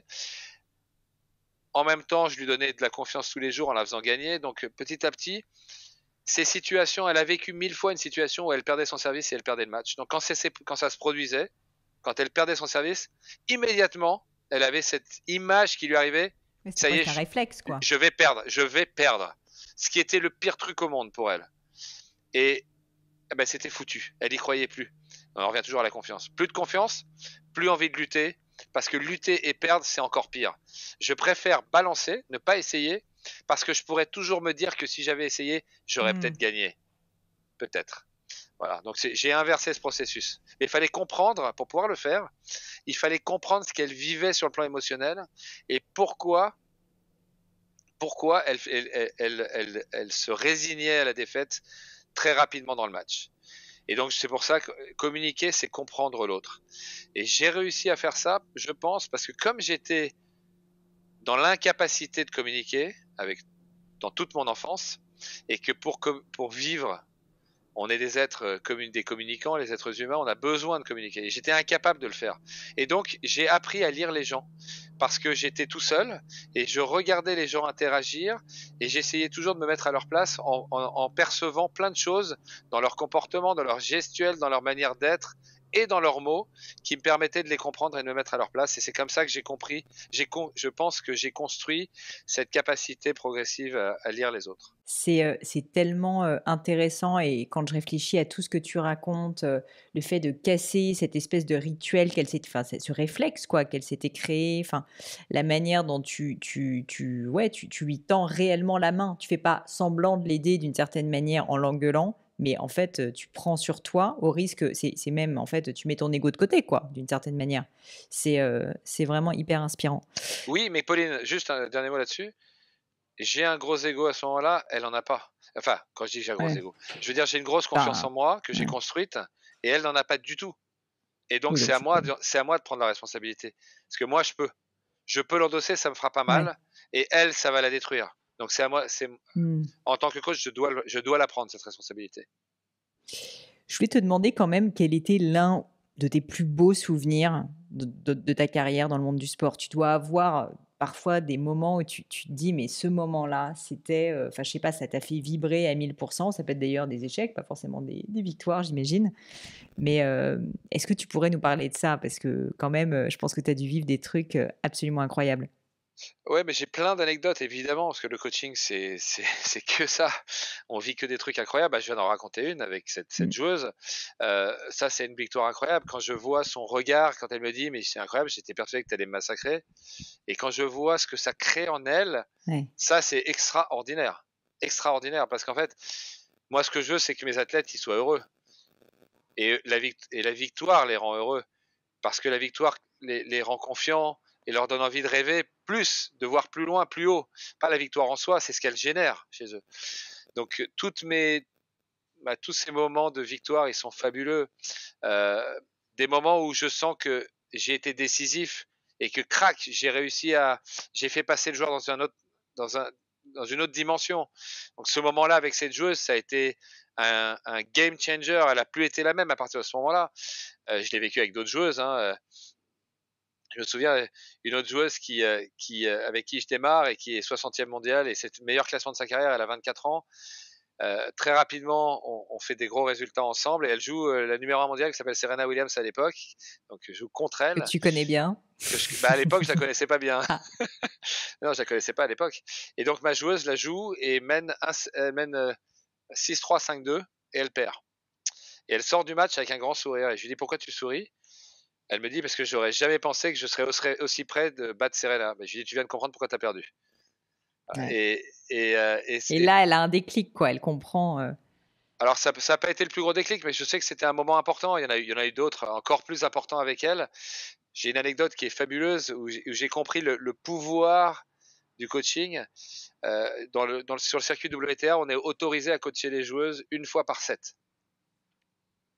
En même temps, je lui donnais de la confiance tous les jours en la faisant gagner. Donc petit à petit, ces situations, elle a vécu mille fois une situation où elle perdait son service et elle perdait le match. Donc quand, c'est, quand ça se produisait, quand elle perdait son service, immédiatement, elle avait cette image qui lui arrivait. Mais c'était Ça y est, presque un je, réflexe, quoi. je vais perdre, je vais perdre. Ce qui était le pire truc au monde pour elle. Et eh ben, c'était foutu. Elle y croyait plus. On revient toujours à la confiance. Plus de confiance, plus envie de lutter. Parce que lutter et perdre, c'est encore pire. Je préfère balancer, ne pas essayer, parce que je pourrais toujours me dire que si j'avais essayé, j'aurais Mm. peut-être gagné. Peut-être. Voilà. Donc j'ai inversé ce processus. Il fallait comprendre, pour pouvoir le faire, il fallait comprendre ce qu'elle vivait sur le plan émotionnel et pourquoi, pourquoi elle, elle, elle, elle, elle, elle se résignait à la défaite très rapidement dans le match. Et donc c'est pour ça que communiquer, c'est comprendre l'autre. Et j'ai réussi à faire ça, je pense, parce que comme j'étais dans l'incapacité de communiquer avec, dans toute mon enfance, et que pour, pour vivre, on est des êtres, des communicants, les êtres humains, on a besoin de communiquer. Et j'étais incapable de le faire. Et donc j'ai appris à lire les gens, parce que j'étais tout seul, et je regardais les gens interagir, et j'essayais toujours de me mettre à leur place en, en, en percevant plein de choses dans leur comportement, dans leur gestuelle, dans leur manière d'être, et dans leurs mots, qui me permettaient de les comprendre et de me mettre à leur place. Et c'est comme ça que j'ai compris, j'ai con, je pense que j'ai construit cette capacité progressive à, à lire les autres. C'est euh, c'est tellement euh, intéressant et quand je réfléchis à tout ce que tu racontes, euh, le fait de casser cette espèce de rituel qu'elle s'est, enfin ce réflexe quoi qu'elle s'était créé, enfin la manière dont tu tu tu ouais tu, tu lui tends réellement la main, tu fais pas semblant de l'aider d'une certaine manière en l'engueulant, mais en fait euh, tu prends sur toi au risque, c'est c'est même en fait tu mets ton ego de côté quoi d'une certaine manière. C'est euh, c'est vraiment hyper inspirant. Oui, mais Pauline, juste un dernier mot là-dessus. J'ai un gros ego à ce moment-là, elle en a pas. Enfin, quand je dis j'ai un gros Ouais. ego, je veux dire j'ai une grosse confiance Enfin, en moi que j'ai ouais. construite et elle n'en a pas du tout. Et donc Oui, c'est donc à tu moi, peux. de, c'est à moi de prendre la responsabilité. Parce que moi je peux, je peux l'endosser, ça me fera pas Ouais. mal, et elle, ça va la détruire. Donc c'est à moi, c'est Hmm. en tant que coach, je dois, je dois la prendre cette responsabilité. Je voulais te demander quand même quel était l'un de tes plus beaux souvenirs de, de- de ta carrière dans le monde du sport. Tu dois avoir euh, parfois des moments où tu, tu te dis, mais ce moment-là, c'était, euh, enfin, je sais pas, ça t'a fait vibrer à mille pour cent. Ça peut être d'ailleurs des échecs, pas forcément des, des victoires, j'imagine. Mais euh, est-ce que tu pourrais nous parler de ça? Parce que quand même, euh, je pense que tu as dû vivre des trucs euh, absolument incroyables. Ouais, mais j'ai plein d'anecdotes évidemment, parce que le coaching c'est c'est c'est que ça. On vit que des trucs incroyables. Bah, je viens d'en raconter une avec cette cette Mm. joueuse. Euh, ça c'est une victoire incroyable. Quand je vois son regard, quand elle me dit mais c'est incroyable, j'étais persuadé que tu allais me massacrer. Et quand je vois ce que ça crée en elle, Ouais. ça c'est extraordinaire, extraordinaire. Parce qu'en fait, moi ce que je veux c'est que mes athlètes ils soient heureux. Et la vict- et la victoire les rend heureux, parce que la victoire les, les rend confiants et leur donne envie de rêver plus, de voir plus loin, plus haut. Pas la victoire en soi, c'est ce qu'elle génère chez eux. Donc toutes mes, bah, tous ces moments de victoire, ils sont fabuleux. Euh, des moments où je sens que j'ai été décisif et que crac, j'ai réussi à, j'ai fait passer le joueur dans un autre, dans un, dans une autre dimension. Donc ce moment-là avec cette joueuse, ça a été un, un game changer. Elle a plus été la même à partir de ce moment-là. Euh, je l'ai vécu avec d'autres joueuses. Hein. Je me souviens une autre joueuse qui, euh, qui, euh, avec qui je démarre et qui est soixantième mondiale et c'est le meilleur classement de sa carrière. Elle a vingt-quatre ans. Euh, très rapidement, on, on, fait des gros résultats ensemble et elle joue euh, la numéro un mondiale qui s'appelle Serena Williams à l'époque. Donc je joue contre Que elle. tu connais bien. Que je, bah à l'époque, je la connaissais pas bien. Ah. Non, je la connaissais pas à l'époque. Et donc ma joueuse la joue et mène, un, elle mène euh, six trois, cinq deux et elle perd. Et elle sort du match avec un grand sourire. Et je lui dis pourquoi tu souris? Elle me dit parce que j'aurais jamais pensé que je serais aussi près de battre Serena. Mais je lui dis tu viens de comprendre pourquoi tu as perdu. Ouais. Et, et, euh, et, Et là, elle a un déclic, quoi. Elle comprend. euh, alors ça n'a pas été le plus gros déclic, mais je sais que c'était un moment important. Il y en a eu, il y en a eu d'autres encore plus importants avec elle. J'ai une anecdote qui est fabuleuse où j'ai compris le, le pouvoir du coaching. Euh, dans le, dans le, sur le circuit W T A, on est autorisé à coacher les joueuses une fois par set.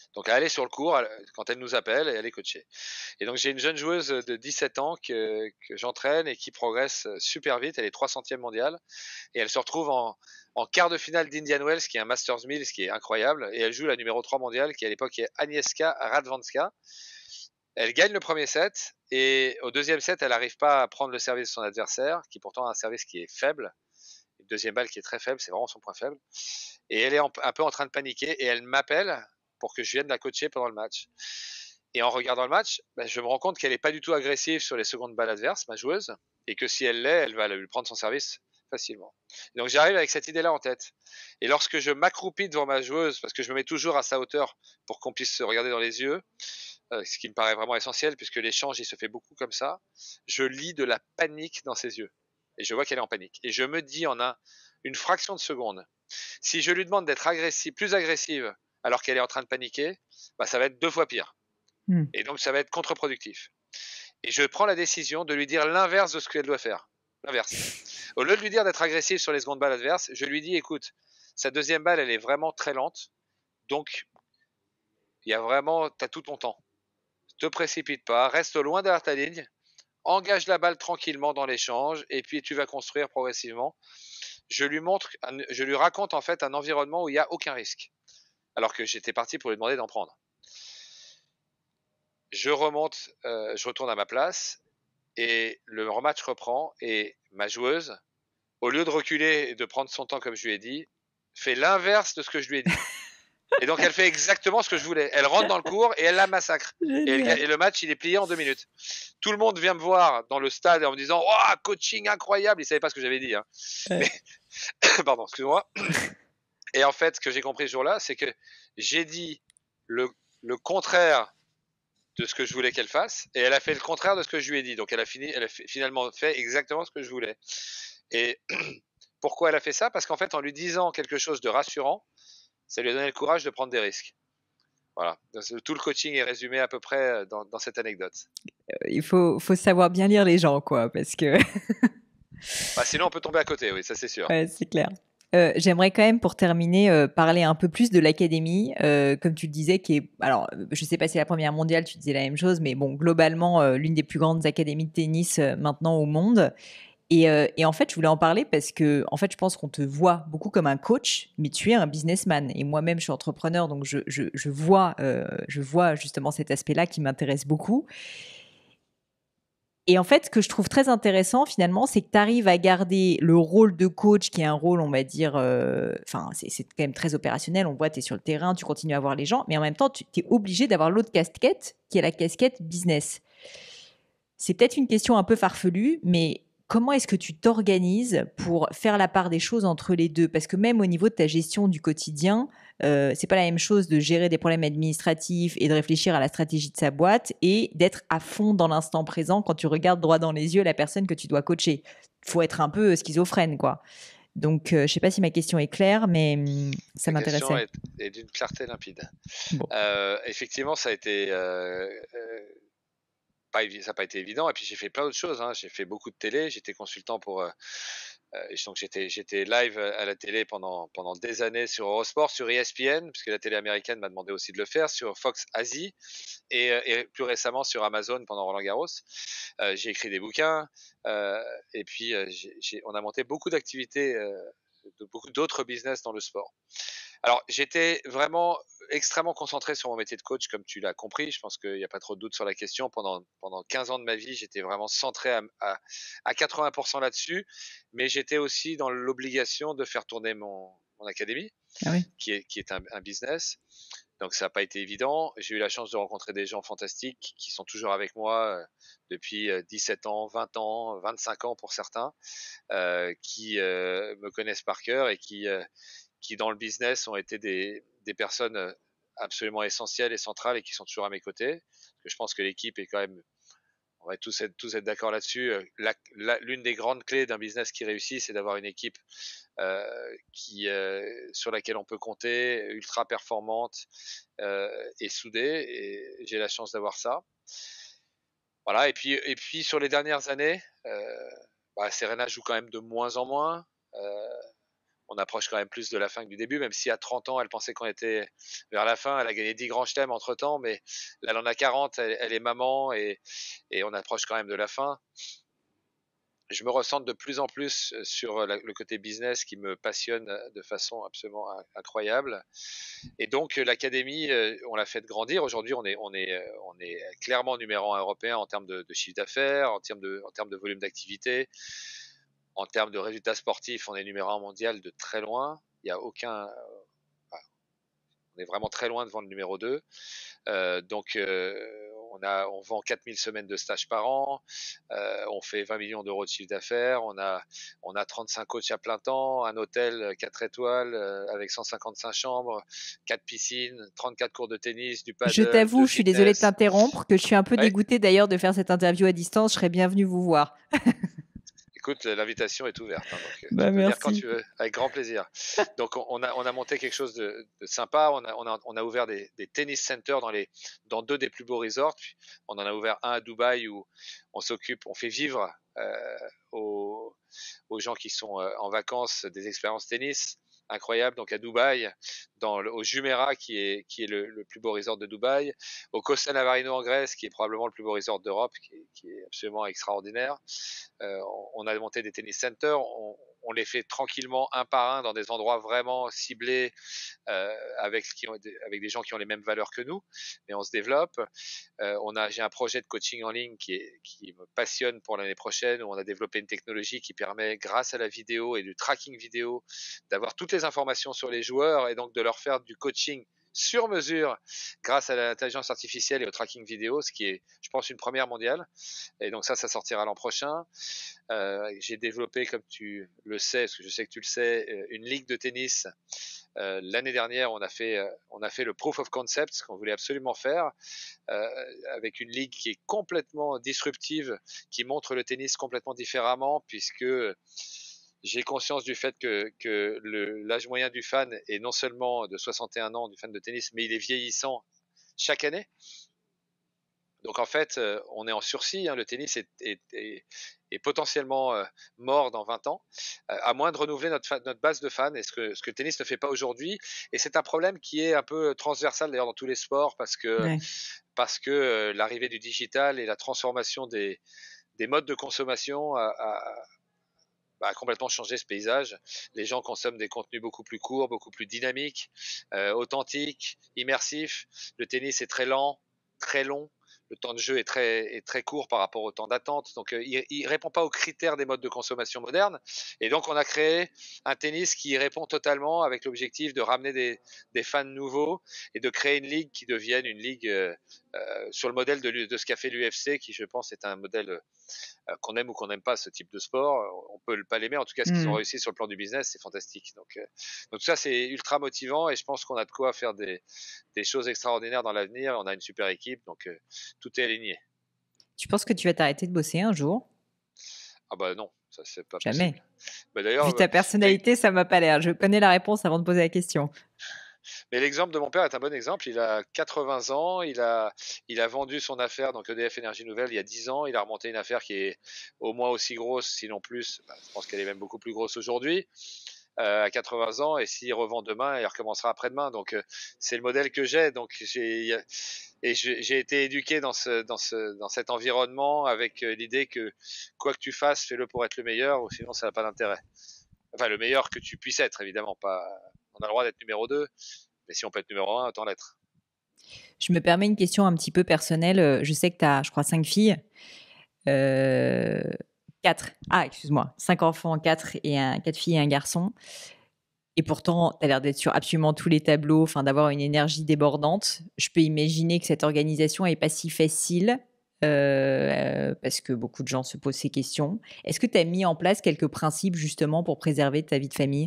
Donc à aller sur le court elle, quand elle nous appelle et aller coacher. Et donc j'ai une jeune joueuse de dix-sept ans que, que j'entraîne et qui progresse super vite. Elle est trois centième mondiale et elle se retrouve en, en quart de finale d'Indian Wells, qui est un Masters mille, ce qui est incroyable. Et elle joue la numéro trois mondiale, qui à l'époque est Agnieszka Radwanska. Elle gagne le premier set et au deuxième set, elle n'arrive pas à prendre le service de son adversaire, qui pourtant a un service qui est faible. Une deuxième balle qui est très faible, c'est vraiment son point faible. Et elle est en, un peu en train de paniquer et elle m'appelle pour que je vienne la coacher pendant le match. Et en regardant le match, ben, je me rends compte qu'elle n'est pas du tout agressive sur les secondes balles adverses, ma joueuse, et que si elle l'est, elle va lui prendre son service facilement. Et donc j'arrive avec cette idée-là en tête. Et lorsque je m'accroupis devant ma joueuse, parce que je me mets toujours à sa hauteur pour qu'on puisse se regarder dans les yeux, euh, ce qui me paraît vraiment essentiel, puisque l'échange il se fait beaucoup comme ça, je lis de la panique dans ses yeux. Et je vois qu'elle est en panique. Et je me dis en un, une fraction de seconde, si je lui demande d'être agressive, plus agressive alors qu'elle est en train de paniquer, bah, ça va être deux fois pire. Mmh. Et donc ça va être contre-productif. Et je prends la décision de lui dire l'inverse de ce qu'elle doit faire. L'inverse. Au lieu de lui dire d'être agressif sur les secondes balles adverses, je lui dis, écoute, sa deuxième balle, elle est vraiment très lente. Donc, il y a vraiment, tu as tout ton temps. Te précipite pas, reste loin derrière ta ligne, engage la balle tranquillement dans l'échange, et puis tu vas construire progressivement. Je lui montre, je lui raconte en fait un environnement où il n'y a aucun risque. Alors que j'étais parti pour lui demander d'en prendre. Je remonte, euh, je retourne à ma place et le rematch reprend et ma joueuse, au lieu de reculer et de prendre son temps comme je lui ai dit, fait l'inverse de ce que je lui ai dit. Et donc elle fait exactement ce que je voulais. Elle rentre dans le cours et elle la massacre. Et, elle, et le match il est plié en deux minutes. Tout le monde vient me voir dans le stade en me disant oh coaching incroyable. Ils savaient pas ce que j'avais dit. Hein. Ouais. Mais... Pardon, excuse-moi. Et en fait, ce que j'ai compris ce jour-là, c'est que j'ai dit le, le contraire de ce que je voulais qu'elle fasse, et elle a fait le contraire de ce que je lui ai dit. Donc elle a fini, elle a fait, finalement fait exactement ce que je voulais. Et pourquoi elle a fait ça? Parce qu'en fait, en lui disant quelque chose de rassurant, ça lui a donné le courage de prendre des risques. Voilà. Tout le coaching est résumé à peu près dans, dans cette anecdote. Il faut, faut savoir bien lire les gens, quoi, parce que. Bah, sinon, on peut tomber à côté, oui, ça c'est sûr. Ouais, c'est clair. Euh, j'aimerais quand même, pour terminer, euh, parler un peu plus de l'académie, euh, comme tu le disais, qui est, alors, je sais pas si c'est la première mondiale, tu disais la même chose, mais bon, globalement, euh, l'une des plus grandes académies de tennis euh, maintenant au monde. Et, euh, et en fait, je voulais en parler parce que, en fait, je pense qu'on te voit beaucoup comme un coach, mais tu es un businessman. Et moi-même, je suis entrepreneur, donc je, je, je vois, euh, je vois justement cet aspect-là qui m'intéresse beaucoup. Et en fait, ce que je trouve très intéressant, finalement, c'est que tu arrives à garder le rôle de coach, qui est un rôle, on va dire, euh, enfin, c'est, c'est quand même très opérationnel. On voit, tu es sur le terrain, tu continues à voir les gens, mais en même temps, tu es obligé d'avoir l'autre casquette, qui est la casquette business. C'est peut-être une question un peu farfelue, mais comment est-ce que tu t'organises pour faire la part des choses entre les deux? Parce que même au niveau de ta gestion du quotidien, euh, c'est pas la même chose de gérer des problèmes administratifs et de réfléchir à la stratégie de sa boîte et d'être à fond dans l'instant présent quand tu regardes droit dans les yeux la personne que tu dois coacher. Il faut être un peu schizophrène, quoi. Donc, euh, je sais pas si ma question est claire, mais hum, ça la m'intéressait. La question est, est d'une clarté limpide. Bon. Euh, effectivement, ça a été... Euh, euh, Pas, ça n'a pas été évident. Et puis j'ai fait plein d'autres choses. Hein. J'ai fait beaucoup de télé. J'étais consultant pour. Euh, donc j'étais, j'étais live à la télé pendant, pendant des années sur Eurosport, sur E S P N, puisque la télé américaine m'a demandé aussi de le faire, sur Fox Asie et, et plus récemment sur Amazon pendant Roland Garros. Euh, j'ai écrit des bouquins euh, et puis euh, j'ai, j'ai, on a monté beaucoup d'activités, euh, de, beaucoup d'autres business dans le sport. Alors, j'étais vraiment extrêmement concentré sur mon métier de coach, comme tu l'as compris. Je pense qu'il n'y a pas trop de doute sur la question. Pendant, pendant quinze ans de ma vie, j'étais vraiment centré à, à, à quatre-vingts pour cent là-dessus. Mais j'étais aussi dans l'obligation de faire tourner mon, mon académie, ah oui. qui est, qui est un, un business. Donc, ça n'a pas été évident. J'ai eu la chance de rencontrer des gens fantastiques qui sont toujours avec moi euh, depuis dix-sept ans, vingt ans, vingt-cinq ans pour certains, euh, qui euh, me connaissent par cœur et qui... Euh, qui dans le business ont été des, des personnes absolument essentielles et centrales et qui sont toujours à mes côtés. Parce que je pense que l'équipe est quand même, on va tous être, tous être d'accord là-dessus, la, la, l'une des grandes clés d'un business qui réussit, c'est d'avoir une équipe euh, qui, euh, sur laquelle on peut compter, ultra performante euh, et soudée, et j'ai la chance d'avoir ça. Voilà, et puis, et puis sur les dernières années, euh, bah, Serena joue quand même de moins en moins. Euh, on approche quand même plus de la fin que du début, même si à trente ans, elle pensait qu'on était vers la fin. Elle a gagné dix grands chelems entre temps, mais là, elle en a quarante, elle, elle est maman et, et on approche quand même de la fin. Je me ressens de plus en plus sur la, le côté business qui me passionne de façon absolument incroyable. Et donc l'académie, on l'a fait grandir. Aujourd'hui, on est, on est, on est clairement numéro un européen en termes de, de chiffre d'affaires, en termes de, en termes de volume d'activité. En termes de résultats sportifs, on est numéro un mondial de très loin. Il n'y a aucun. Enfin, on est vraiment très loin devant le numéro deux. Euh, donc, euh, on, a, on vend quatre mille semaines de stage par an. Euh, on fait vingt millions d'euros de chiffre d'affaires. On a, on a trente-cinq coachs à plein temps, un hôtel quatre étoiles euh, avec cent cinquante-cinq chambres, quatre piscines, trente-quatre cours de tennis, du Je paddle, t'avoue, de je suis désolée de fitness. t'interrompre, que je suis un peu Ouais. dégoûtée d'ailleurs de faire cette interview à distance. Je serais bien venue vous voir. Écoute, l'invitation est ouverte, hein, donc Bah, tu peux venir quand merci. tu veux, avec grand plaisir. Donc on a, on a monté quelque chose de, de sympa, on a, on, a, on a ouvert des, des tennis centers dans, les, dans deux des plus beaux resorts, puis on en a ouvert un à Dubaï où on s'occupe, on fait vivre euh, aux, aux gens qui sont euh, en vacances des expériences tennis incroyables, donc à Dubaï, dans le, au Jumeirah qui est, qui est le, le plus beau resort de Dubaï, au Costa Navarino en Grèce qui est probablement le plus beau resort d'Europe, qui, qui est absolument extraordinaire. Euh, on a monté des tennis centers, on, on les fait tranquillement un par un dans des endroits vraiment ciblés euh, avec, qui ont, avec des gens qui ont les mêmes valeurs que nous, mais on se développe. Euh, on a, j'ai un projet de coaching en ligne qui, est, qui me passionne pour l'année prochaine, où on a développé une technologie qui permet, grâce à la vidéo et du tracking vidéo, d'avoir toutes les informations sur les joueurs et donc de leur faire du coaching sur mesure grâce à l'intelligence artificielle et au tracking vidéo, ce qui est, je pense, une première mondiale. Et donc ça, ça sortira l'an prochain. Euh, j'ai développé, comme tu le sais, parce que je sais que tu le sais, une ligue de tennis. Euh, l'année dernière, on a fait, on a fait le proof of concept, ce qu'on voulait absolument faire, euh, avec une ligue qui est complètement disruptive, qui montre le tennis complètement différemment, puisque j'ai conscience du fait que, que le, l'âge moyen du fan est non seulement de soixante et un ans du fan de tennis, mais il est vieillissant chaque année. Donc en fait, euh, on est en sursis, hein, le tennis est, est, est, est potentiellement euh, mort dans vingt ans, euh, à moins de renouveler notre, fa- notre base de fans, et ce que, ce que le tennis ne fait pas aujourd'hui. Et c'est un problème qui est un peu transversal d'ailleurs dans tous les sports, parce que, Ouais. parce que euh, l'arrivée du digital et la transformation des, des modes de consommation a, a, bah, a complètement changé ce paysage. Les gens consomment des contenus beaucoup plus courts, beaucoup plus dynamiques, euh, authentiques, immersifs. Le tennis est très lent, très long. Le temps de jeu est très, est très court par rapport au temps d'attente. Donc, euh, il, il répond pas aux critères des modes de consommation modernes. Et donc, on a créé un tennis qui répond totalement avec l'objectif de ramener des, des fans nouveaux et de créer une ligue qui devienne une ligue euh, euh, sur le modèle de, de ce qu'a fait l'U F C, qui, je pense, est un modèle euh, qu'on aime ou qu'on n'aime pas ce type de sport. On peut pas l'aimer. En tout cas, ce qu'ils ont Mm. réussi sur le plan du business, c'est fantastique. Donc, euh, donc ça, c'est ultra motivant et je pense qu'on a de quoi faire des, des choses extraordinaires dans l'avenir. On a une super équipe, donc euh, tout est aligné. Tu penses que tu vas t'arrêter de bosser un jour? Ah bah non, ça c'est pas Jamais. possible. Bah d'ailleurs, Vu ta mais, personnalité, ça m'a pas l'air. Je connais la réponse avant de poser la question. mais l'exemple de mon père est un bon exemple. Il a quatre-vingts ans, il a, il a vendu son affaire, donc E D F Énergie Nouvelle, il y a dix ans. Il a remonté une affaire qui est au moins aussi grosse, sinon plus. Bah, je pense qu'elle est même beaucoup plus grosse aujourd'hui. Euh, à quatre-vingts ans, et s'il revend demain, il recommencera après-demain. Donc euh, c'est le modèle que j'ai. Donc j'ai et j'ai été éduqué dans ce dans ce dans cet environnement avec euh, l'idée que quoi que tu fasses, fais-le pour être le meilleur, ou sinon ça n'a pas d'intérêt. Enfin le meilleur que tu puisses être, évidemment. Pas. On a le droit d'être numéro deux, mais si on peut être numéro un, autant l'être. Je me permets une question un petit peu personnelle. Je sais que tu as, je crois, cinq filles. Euh, quatre. Ah, excuse-moi. Cinq enfants, quatre et un, quatre filles et un garçon. Et pourtant, tu as l'air d'être sur absolument tous les tableaux, enfin, d'avoir une énergie débordante. Je peux imaginer que cette organisation n'est pas si facile euh, parce que beaucoup de gens se posent ces questions. Est-ce que tu as mis en place quelques principes justement pour préserver ta vie de famille?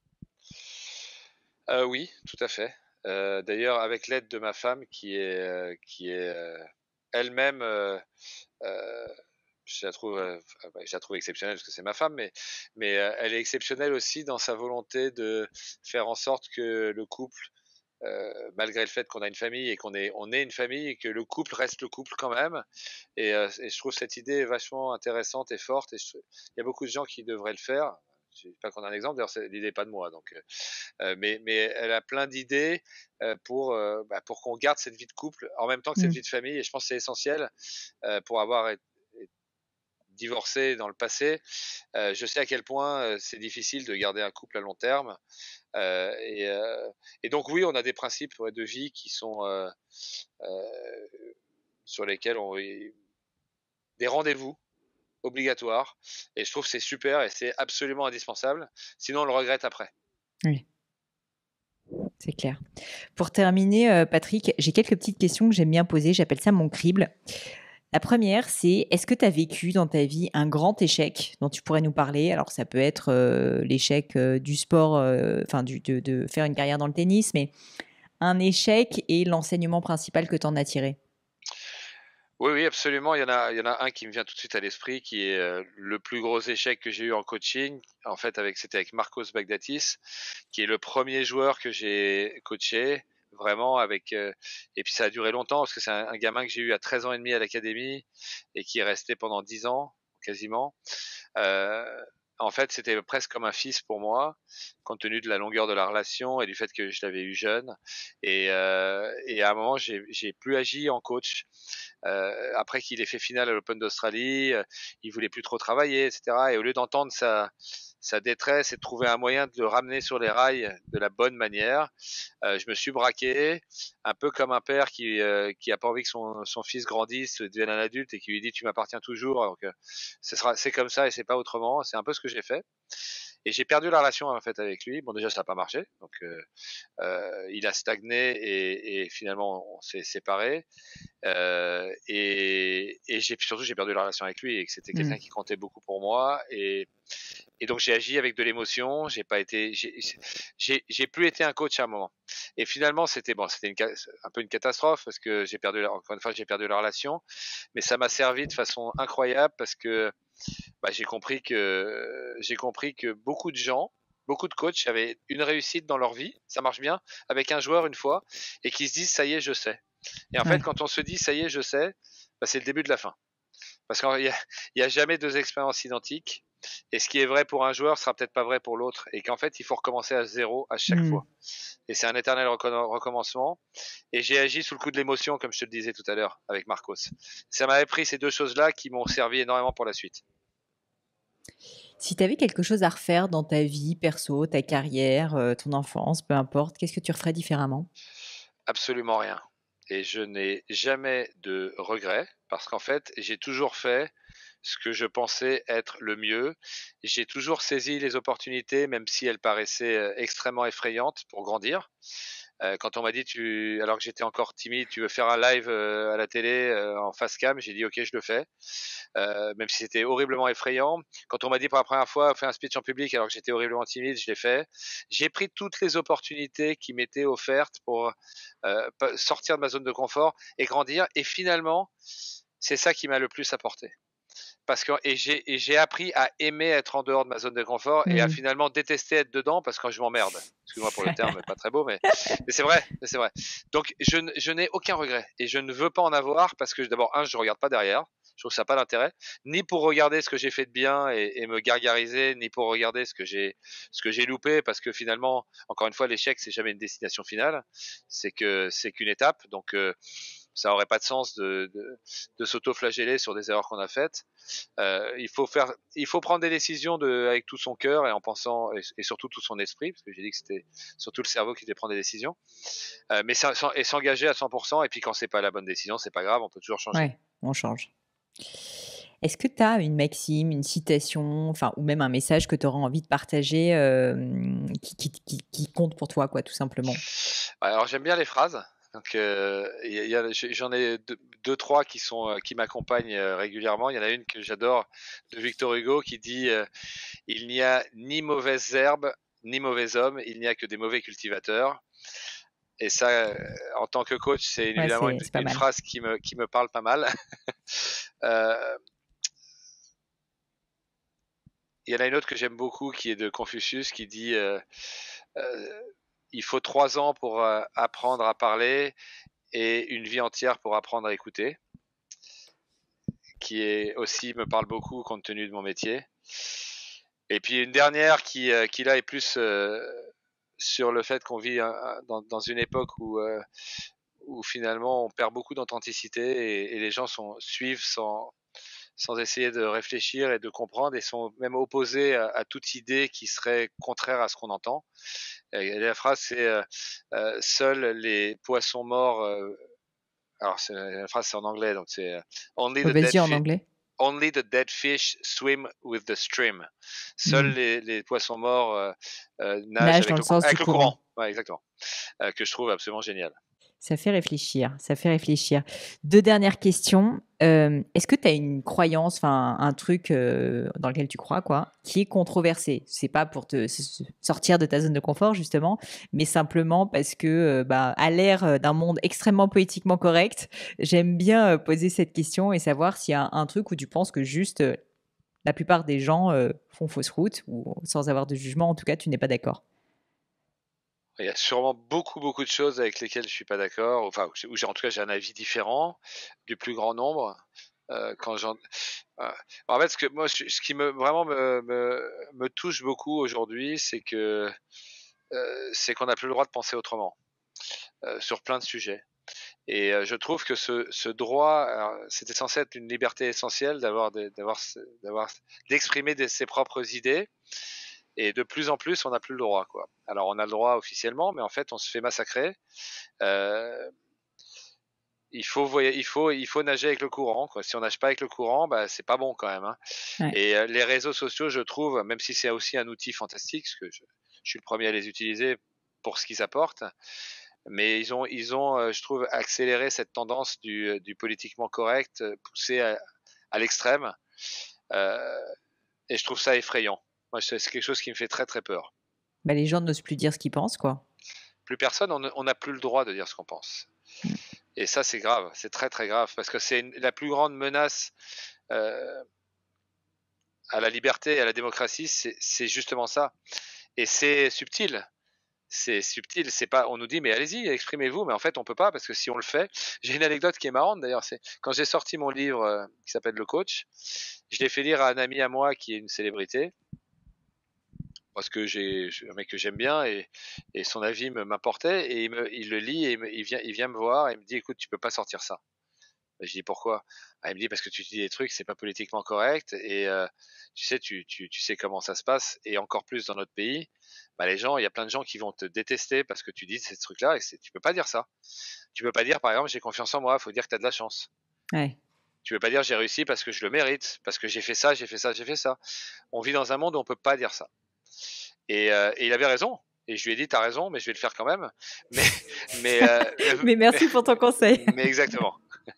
Euh, oui, tout à fait. Euh, D'ailleurs, avec l'aide de ma femme, qui est euh, qui est euh, elle-même euh, euh, je la trouve, euh, je la trouve exceptionnelle parce que c'est ma femme, mais, mais euh, elle est exceptionnelle aussi dans sa volonté de faire en sorte que le couple, euh, malgré le fait qu'on a une famille et qu'on est, on est une famille, et que le couple reste le couple quand même. Et, euh, et je trouve cette idée vachement intéressante et forte. Et je, il y a beaucoup de gens qui devraient le faire. je sais pas qu'on a un exemple, d'ailleurs l'idée n'est pas de moi, donc euh, mais mais elle a plein d'idées euh, pour euh, bah, pour qu'on garde cette vie de couple en même temps que cette Mmh. vie de famille, et je pense que c'est essentiel euh, pour avoir été divorcé dans le passé. Euh, je sais à quel point euh, c'est difficile de garder un couple à long terme. Euh, et, euh, et donc oui, on a des principes ouais, de vie qui sont euh, euh, sur lesquels on des rendez-vous obligatoires. Et je trouve que c'est super et c'est absolument indispensable. Sinon, on le regrette après. Oui, c'est clair. Pour terminer, euh, Patrick, j'ai quelques petites questions que j'aime bien poser. J'appelle ça mon crible. La première, c'est est-ce que tu as vécu dans ta vie un grand échec dont tu pourrais nous parler? Alors, ça peut être euh, l'échec euh, du sport, euh, enfin, du, de, de faire une carrière dans le tennis, mais un échec et l'enseignement principal que tu en as tiré. Oui, oui, absolument. Il y en a, il y en a un qui me vient tout de suite à l'esprit, qui est euh, le plus gros échec que j'ai eu en coaching. En fait, avec, c'était avec Marcos Baghdatis, qui est le premier joueur que j'ai coaché, vraiment avec. Euh, et puis ça a duré longtemps parce que c'est un, un gamin que j'ai eu à treize ans et demi à l'académie et qui est resté pendant dix ans quasiment. Euh, En fait, c'était presque comme un fils pour moi, compte tenu de la longueur de la relation et du fait que je l'avais eu jeune. Et, euh, et à un moment, j'ai, j'ai plus agi en coach. Euh, après qu'il ait fait finale à l'Open d'Australie, euh, il voulait plus trop travailler, et cetera. Et au lieu d'entendre sa, sa détresse et de trouver un moyen de le ramener sur les rails de la bonne manière, euh, je me suis braqué, un peu comme un père qui euh, qui a pas envie que son, son fils grandisse, devienne un adulte et qui lui dit tu m'appartiens toujours. Donc euh, ce sera c'est comme ça et c'est pas autrement. C'est un peu ce que j'ai fait. Et j'ai perdu la relation en fait avec lui. Bon déjà ça n'a pas marché, donc euh, euh, il a stagné et, et finalement on s'est séparés. Euh, et, et j'ai surtout j'ai perdu la relation avec lui et que c'était Hmm. quelqu'un qui comptait beaucoup pour moi. Et, et donc j'ai agi avec de l'émotion. J'ai pas été, j'ai, j'ai, j'ai plus été un coach à un moment. Et finalement c'était bon, c'était une, un peu une catastrophe parce que j'ai perdu, encore une fois j'ai perdu la relation. Mais ça m'a servi de façon incroyable parce que bah, j'ai compris que j'ai compris que beaucoup de gens, beaucoup de coachs avaient une réussite dans leur vie, ça marche bien, avec un joueur une fois, et qui se disent ça y est, je sais. Et en fait, Ouais. quand on se dit ça y est, je sais, bah, c'est le début de la fin. Parce qu'il n'y a, il y a jamais deux expériences identiques. Et ce qui est vrai pour un joueur sera peut-être pas vrai pour l'autre. Et qu'en fait, il faut recommencer à zéro à chaque Hmm. fois. Et c'est un éternel recommencement. Et j'ai agi sous le coup de l'émotion, comme je te le disais tout à l'heure, avec Marcos. Ça m'avait pris ces deux choses-là qui m'ont servi énormément pour la suite. Si tu avais quelque chose à refaire dans ta vie perso, ta carrière, euh, ton enfance, peu importe, qu'est-ce que tu referais différemment? Absolument rien. Et je n'ai jamais de regrets parce qu'en fait, j'ai toujours fait ce que je pensais être le mieux. J'ai toujours saisi les opportunités, même si elles paraissaient euh, extrêmement effrayantes pour grandir. Euh, quand on m'a dit, tu, alors que j'étais encore timide, tu veux faire un live euh, à la télé euh, en face cam, j'ai dit ok, je le fais, euh, même si c'était horriblement effrayant. Quand on m'a dit pour la première fois, fais un speech en public, alors que j'étais horriblement timide, je l'ai fait. J'ai pris toutes les opportunités qui m'étaient offertes pour euh, sortir de ma zone de confort et grandir. Et finalement, c'est ça qui m'a le plus apporté. Parce que et j'ai et j'ai appris à aimer être en dehors de ma zone de confort et à Hmm. finalement détester être dedans parce que quand je m'emmerde. Excuse-moi pour le terme, pas très beau, mais, mais c'est vrai, c'est vrai. Donc je, je n'ai aucun regret et je ne veux pas en avoir parce que d'abord un, je regarde pas derrière. Je trouve que ça n'a pas d'intérêt, ni pour regarder ce que j'ai fait de bien et, et me gargariser, ni pour regarder ce que j'ai ce que j'ai loupé, parce que finalement, encore une fois, l'échec c'est jamais une destination finale, c'est que c'est qu'une étape. Donc euh, ça aurait pas de sens de, de, de s'auto-flageller sur des erreurs qu'on a faites. Euh, il faut faire, il faut prendre des décisions de, avec tout son cœur et en pensant et, et surtout tout son esprit, parce que j'ai dit que c'était surtout le cerveau qui devait prendre des décisions. Euh, mais ça, et s'engager à cent pour cent. Et puis quand c'est pas la bonne décision, c'est pas grave, on peut toujours changer. Ouais, on change. Est-ce que tu as une maxime, une citation, enfin, ou même un message que tu auras envie de partager euh, qui, qui, qui, qui compte pour toi, quoi, tout simplement? Alors j'aime bien les phrases. Donc euh, y a, y a, j'en ai deux, deux, trois qui sont euh, qui m'accompagnent euh, régulièrement. Il y en a une que j'adore de Victor Hugo qui dit euh, il n'y a ni mauvaises herbes ni mauvais hommes, il n'y a que des mauvais cultivateurs. Et ça, euh, en tant que coach, c'est Ouais, évidemment c'est une, c'est pas une mal. phrase qui me qui me parle pas mal. euh, Il y en a une autre que j'aime beaucoup qui est de Confucius qui dit euh, euh, il faut trois ans pour euh, apprendre à parler et une vie entière pour apprendre à écouter, qui est aussi me parle beaucoup compte tenu de mon métier. Et puis une dernière qui, euh, qui là est plus euh, sur le fait qu'on vit euh, dans, dans une époque où, euh, où finalement on perd beaucoup d'authenticité et, et les gens sont, suivent sans, sans essayer de réfléchir et de comprendre et sont même opposés à, à toute idée qui serait contraire à ce qu'on entend. Et la phrase c'est euh, euh, seuls les poissons morts. Euh, alors c'est, la phrase c'est en anglais donc c'est euh, only Oh, the dead vas-y, en fish. anglais. Only the dead fish swim with the stream. Seuls Mm. les, les poissons morts euh, euh, nagent Nage avec dans le, le sens avec du le courant. courant. Ouais, exactement. Euh, que je trouve absolument génial. Ça fait réfléchir, ça fait réfléchir. Deux dernières questions. Euh, est-ce que tu as une croyance, enfin un truc euh, dans lequel tu crois, quoi, qui est controversé? C'est pas pour te sortir de ta zone de confort justement, mais simplement parce que, euh, bah, à l'ère d'un monde extrêmement politiquement correct, j'aime bien euh, poser cette question et savoir s'il y a un, un truc où tu penses que juste euh, la plupart des gens euh, font fausse route ou sans avoir de jugement, en tout cas, tu n'es pas d'accord. Il y a sûrement beaucoup, beaucoup de choses avec lesquelles je suis pas d'accord, enfin, où j'ai, en tout cas, j'ai un avis différent du plus grand nombre. Euh, quand j'en, euh, en fait, ce que moi, ce qui me vraiment me, me, me touche beaucoup aujourd'hui, c'est que euh, c'est qu'on n'a plus le droit de penser autrement euh, sur plein de sujets. Et euh, je trouve que ce, ce droit, alors, c'était censé être une liberté essentielle d'avoir, des, d'avoir, d'avoir, d'exprimer des, ses propres idées. Et de plus en plus, on n'a plus le droit, quoi. Alors, on a le droit officiellement, mais en fait, on se fait massacrer. Euh, il faut, voyer, il faut, il faut nager avec le courant, quoi. Si on nage pas avec le courant, bah, c'est pas bon quand même. Hein. Ouais. Et euh, les réseaux sociaux, je trouve, même si c'est aussi un outil fantastique, parce que je, je suis le premier à les utiliser pour ce qu'ils apportent, mais ils ont, ils ont, euh, je trouve, accéléré cette tendance du, du politiquement correct, poussé à, à l'extrême. Euh, et je trouve ça effrayant. Moi, c'est quelque chose qui me fait très très peur. Bah, les gens n'osent plus dire ce qu'ils pensent, quoi. Plus personne, on n'a plus le droit de dire ce qu'on pense. Mm. Et ça, c'est grave, c'est très très grave, parce que c'est une, la plus grande menace euh, à la liberté et à la démocratie, c'est justement ça. Et c'est subtil. C'est subtil, c'est pas. On nous dit mais allez-y, exprimez-vous, mais en fait on peut pas parce que si on le fait, j'ai une anecdote qui est marrante d'ailleurs. C'est quand j'ai sorti mon livre euh, qui s'appelle Le Coach, je l'ai fait lire à un ami à moi qui est une célébrité parce que j'ai un mec que j'aime bien et, et son avis me m'importait et il, me, il le lit et il, me, il vient il vient me voir et il me dit écoute tu peux pas sortir ça. Je dis pourquoi? Ah, il me dit parce que tu dis des trucs, c'est pas politiquement correct et euh, tu sais, tu, tu, tu sais comment ça se passe et encore plus dans notre pays, bah les gens, il y a plein de gens qui vont te détester parce que tu dis ces trucs-là et tu peux pas dire ça. Tu peux pas dire par exemple j'ai confiance en moi, faut dire que tu as de la chance. Ouais. Tu peux pas dire j'ai réussi parce que je le mérite, parce que j'ai fait ça, j'ai fait ça, j'ai fait ça. On vit dans un monde où on peut pas dire ça. Et, euh, et il avait raison. Et je lui ai dit, t'as raison, mais je vais le faire quand même. Mais, mais, euh, mais merci pour ton conseil. Mais exactement.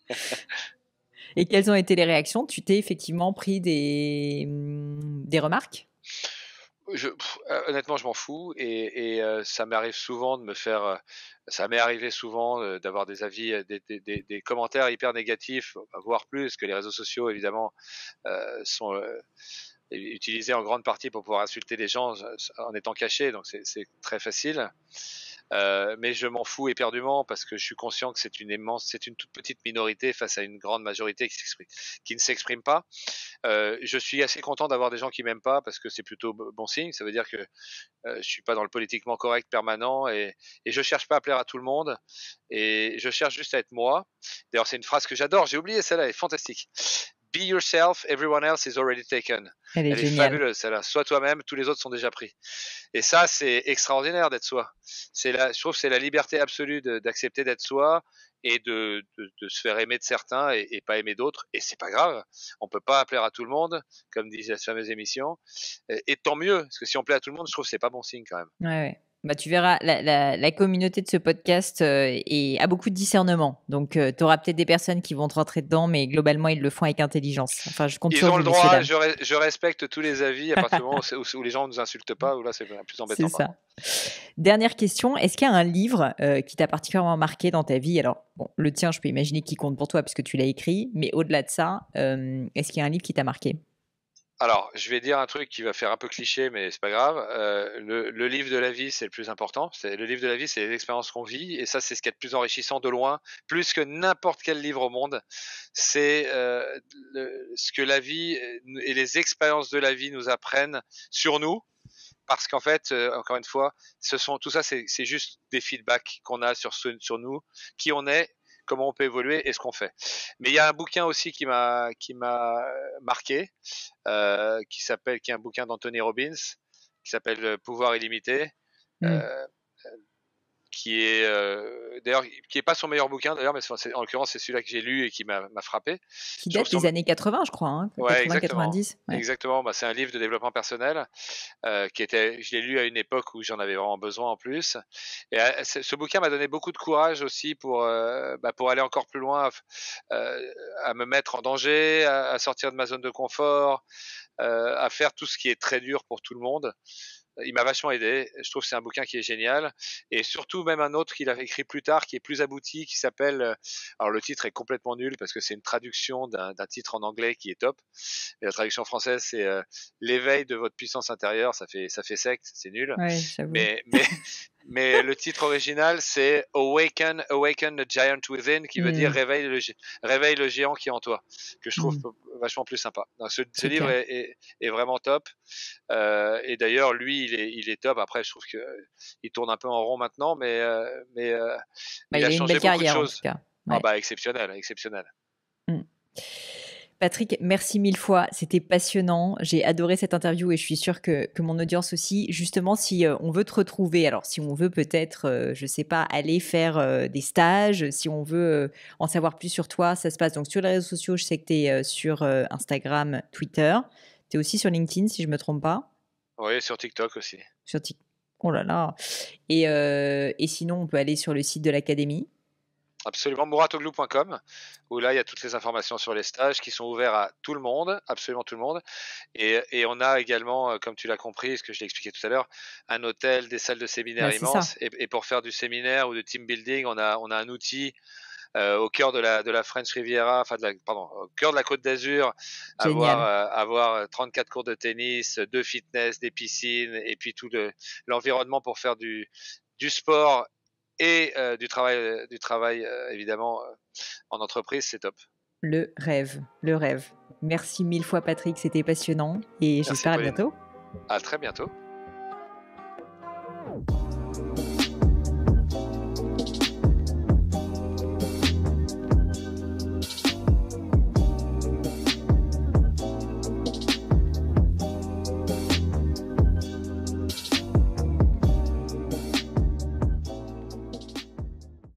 Et quelles ont été les réactions? Tu t'es effectivement pris des, des remarques? Je, pff, honnêtement, je m'en fous et, et euh, ça m'arrive souvent de me faire, euh, ça m'est arrivé souvent euh, d'avoir des avis, euh, des, des, des, des commentaires hyper négatifs, voire plus, que les réseaux sociaux évidemment euh, sont euh, utilisés en grande partie pour pouvoir insulter les gens en étant cachés, donc c'est très facile. Euh, mais je m'en fous éperdument parce que je suis conscient que c'est une immense, c'est une toute petite minorité face à une grande majorité qui, qui ne s'exprime pas. Euh, je suis assez content d'avoir des gens qui m'aiment pas parce que c'est plutôt bon signe. Ça veut dire que euh, je suis pas dans le politiquement correct permanent et, et je cherche pas à plaire à tout le monde et je cherche juste à être moi. D'ailleurs, c'est une phrase que j'adore. J'ai oublié celle-là, elle est fantastique. Be yourself, everyone else is already taken. Elle est, Elle est fabuleuse, celle-là. Sois toi-même, tous les autres sont déjà pris. Et ça, c'est extraordinaire d'être soi. C'est la, je trouve que c'est la liberté absolue d'accepter d'être soi et de, de, de se faire aimer de certains et, et pas aimer d'autres. Et c'est pas grave. On peut pas plaire à tout le monde, comme disait la fameuse émission. Et, et tant mieux, parce que si on plaît à tout le monde, je trouve que c'est pas bon signe quand même. Ouais, ouais. Bah, tu verras, la, la, la communauté de ce podcast euh, est, a beaucoup de discernement. Donc, euh, tu auras peut-être des personnes qui vont te rentrer dedans, mais globalement, ils le font avec intelligence. Enfin, je compte Ils sur ont vous, le droit, je, re, je respecte tous les avis à partir du moment où, où les gens ne nous insultent pas, où là, c'est plus embêtant. C'est ça. Dernière question, est-ce qu'il y a un livre euh, qui t'a particulièrement marqué dans ta vie? Alors, bon, le tien, je peux imaginer qu'il compte pour toi puisque tu l'as écrit, mais au-delà de ça, euh, est-ce qu'il y a un livre qui t'a marqué? Alors, je vais dire un truc qui va faire un peu cliché, mais c'est pas grave. Euh, le, le livre de la vie, c'est le plus important. C'est le livre de la vie, c'est les expériences qu'on vit, et ça, c'est ce qui est le plus enrichissant de loin, plus que n'importe quel livre au monde. C'est euh, le- ce que la vie euh, et les expériences de la vie nous apprennent sur nous, parce qu'en fait, euh, encore une fois, ce sont tout ça, c'est c'est juste des feedbacks qu'on a sur ce, sur nous, qui on est, comment on peut évoluer et ce qu'on fait. Mais il y a un bouquin aussi qui m'a qui m'a marqué, euh, qui s'appelle, qui est un bouquin d'Anthony Robbins, qui s'appelle euh, Pouvoir illimité. Mm. Euh, qui est euh, d'ailleurs qui est pas son meilleur bouquin d'ailleurs, mais c'est, en l'occurrence c'est celui-là que j'ai lu et qui m'a, m'a frappé. Qui Je trouve date son... des années quatre-vingts, je crois, hein, Ouais, quatre-vingts exactement. quatre-vingt-dix. Ouais. Exactement, bah, c'est un livre de développement personnel, euh, qui était, je l'ai lu à une époque où j'en avais vraiment besoin en plus. Et euh, ce bouquin m'a donné beaucoup de courage aussi pour, euh, bah, pour aller encore plus loin, euh, à me mettre en danger, à, à sortir de ma zone de confort, euh, à faire tout ce qui est très dur pour tout le monde. Il m'a vachement aidé. Je trouve que c'est un bouquin qui est génial. Et surtout, même un autre qu'il a écrit plus tard, qui est plus abouti, qui s'appelle... Alors, le titre est complètement nul parce que c'est une traduction d'un, d'un titre en anglais qui est top. Et la traduction française, c'est euh, l'éveil de votre puissance intérieure. Ça fait, ça fait sec, c'est nul. Ouais, j'avoue. Mais, mais, mais le titre original, c'est Awaken, Awaken the Giant Within, qui veut dire Mm. réveille le, réveille le géant qui est en toi, que je trouve Mm. vachement plus sympa. Donc, ce, ce C'est livre clair. est, est, est vraiment top. Euh, et d'ailleurs, lui, il est, il est top. Après, je trouve que euh, il tourne un peu en rond maintenant, mais, euh, mais euh, Bah, il il a a une changé belle beaucoup de carrière, en tout choses. cas. Ah Ouais. bah, exceptionnel, exceptionnel. Mm. Patrick, merci mille fois. C'était passionnant. J'ai adoré cette interview et je suis sûre que, que mon audience aussi. Justement, si euh, on veut te retrouver, alors si on veut peut-être, euh, je sais pas, aller faire euh, des stages, si on veut euh, en savoir plus sur toi, ça se passe donc sur les réseaux sociaux. Je sais que tu es euh, sur euh, Instagram, Twitter. Tu es aussi sur LinkedIn, si je me trompe pas. Oui, sur TikTok aussi. Sur Tik- Oh là là. Et, euh, et sinon, on peut aller sur le site de l'académie. Absolument, mouratoglou point com, où là, il y a toutes les informations sur les stages qui sont ouverts à tout le monde, absolument tout le monde. Et, et on a également, euh, comme tu l'as compris, ce que je l'ai expliqué tout à l'heure, un hôtel, des salles de séminaire Bah, c'est ça. immenses. Et, et pour faire du séminaire ou de team building, on a, on a un outil euh, au cœur de la, de la French Riviera, enfin, de la, pardon, au cœur de la Côte d'Azur, avoir, Génial. euh, avoir trente-quatre cours de tennis, deux fitness, des piscines, et puis tout le, l'environnement pour faire du, du sport et euh, du travail, du travail euh, évidemment euh, en entreprise, c'est top. Le rêve, le rêve. Merci mille fois Patrick, c'était passionnant et Merci j'espère à Pauline. bientôt. À très bientôt.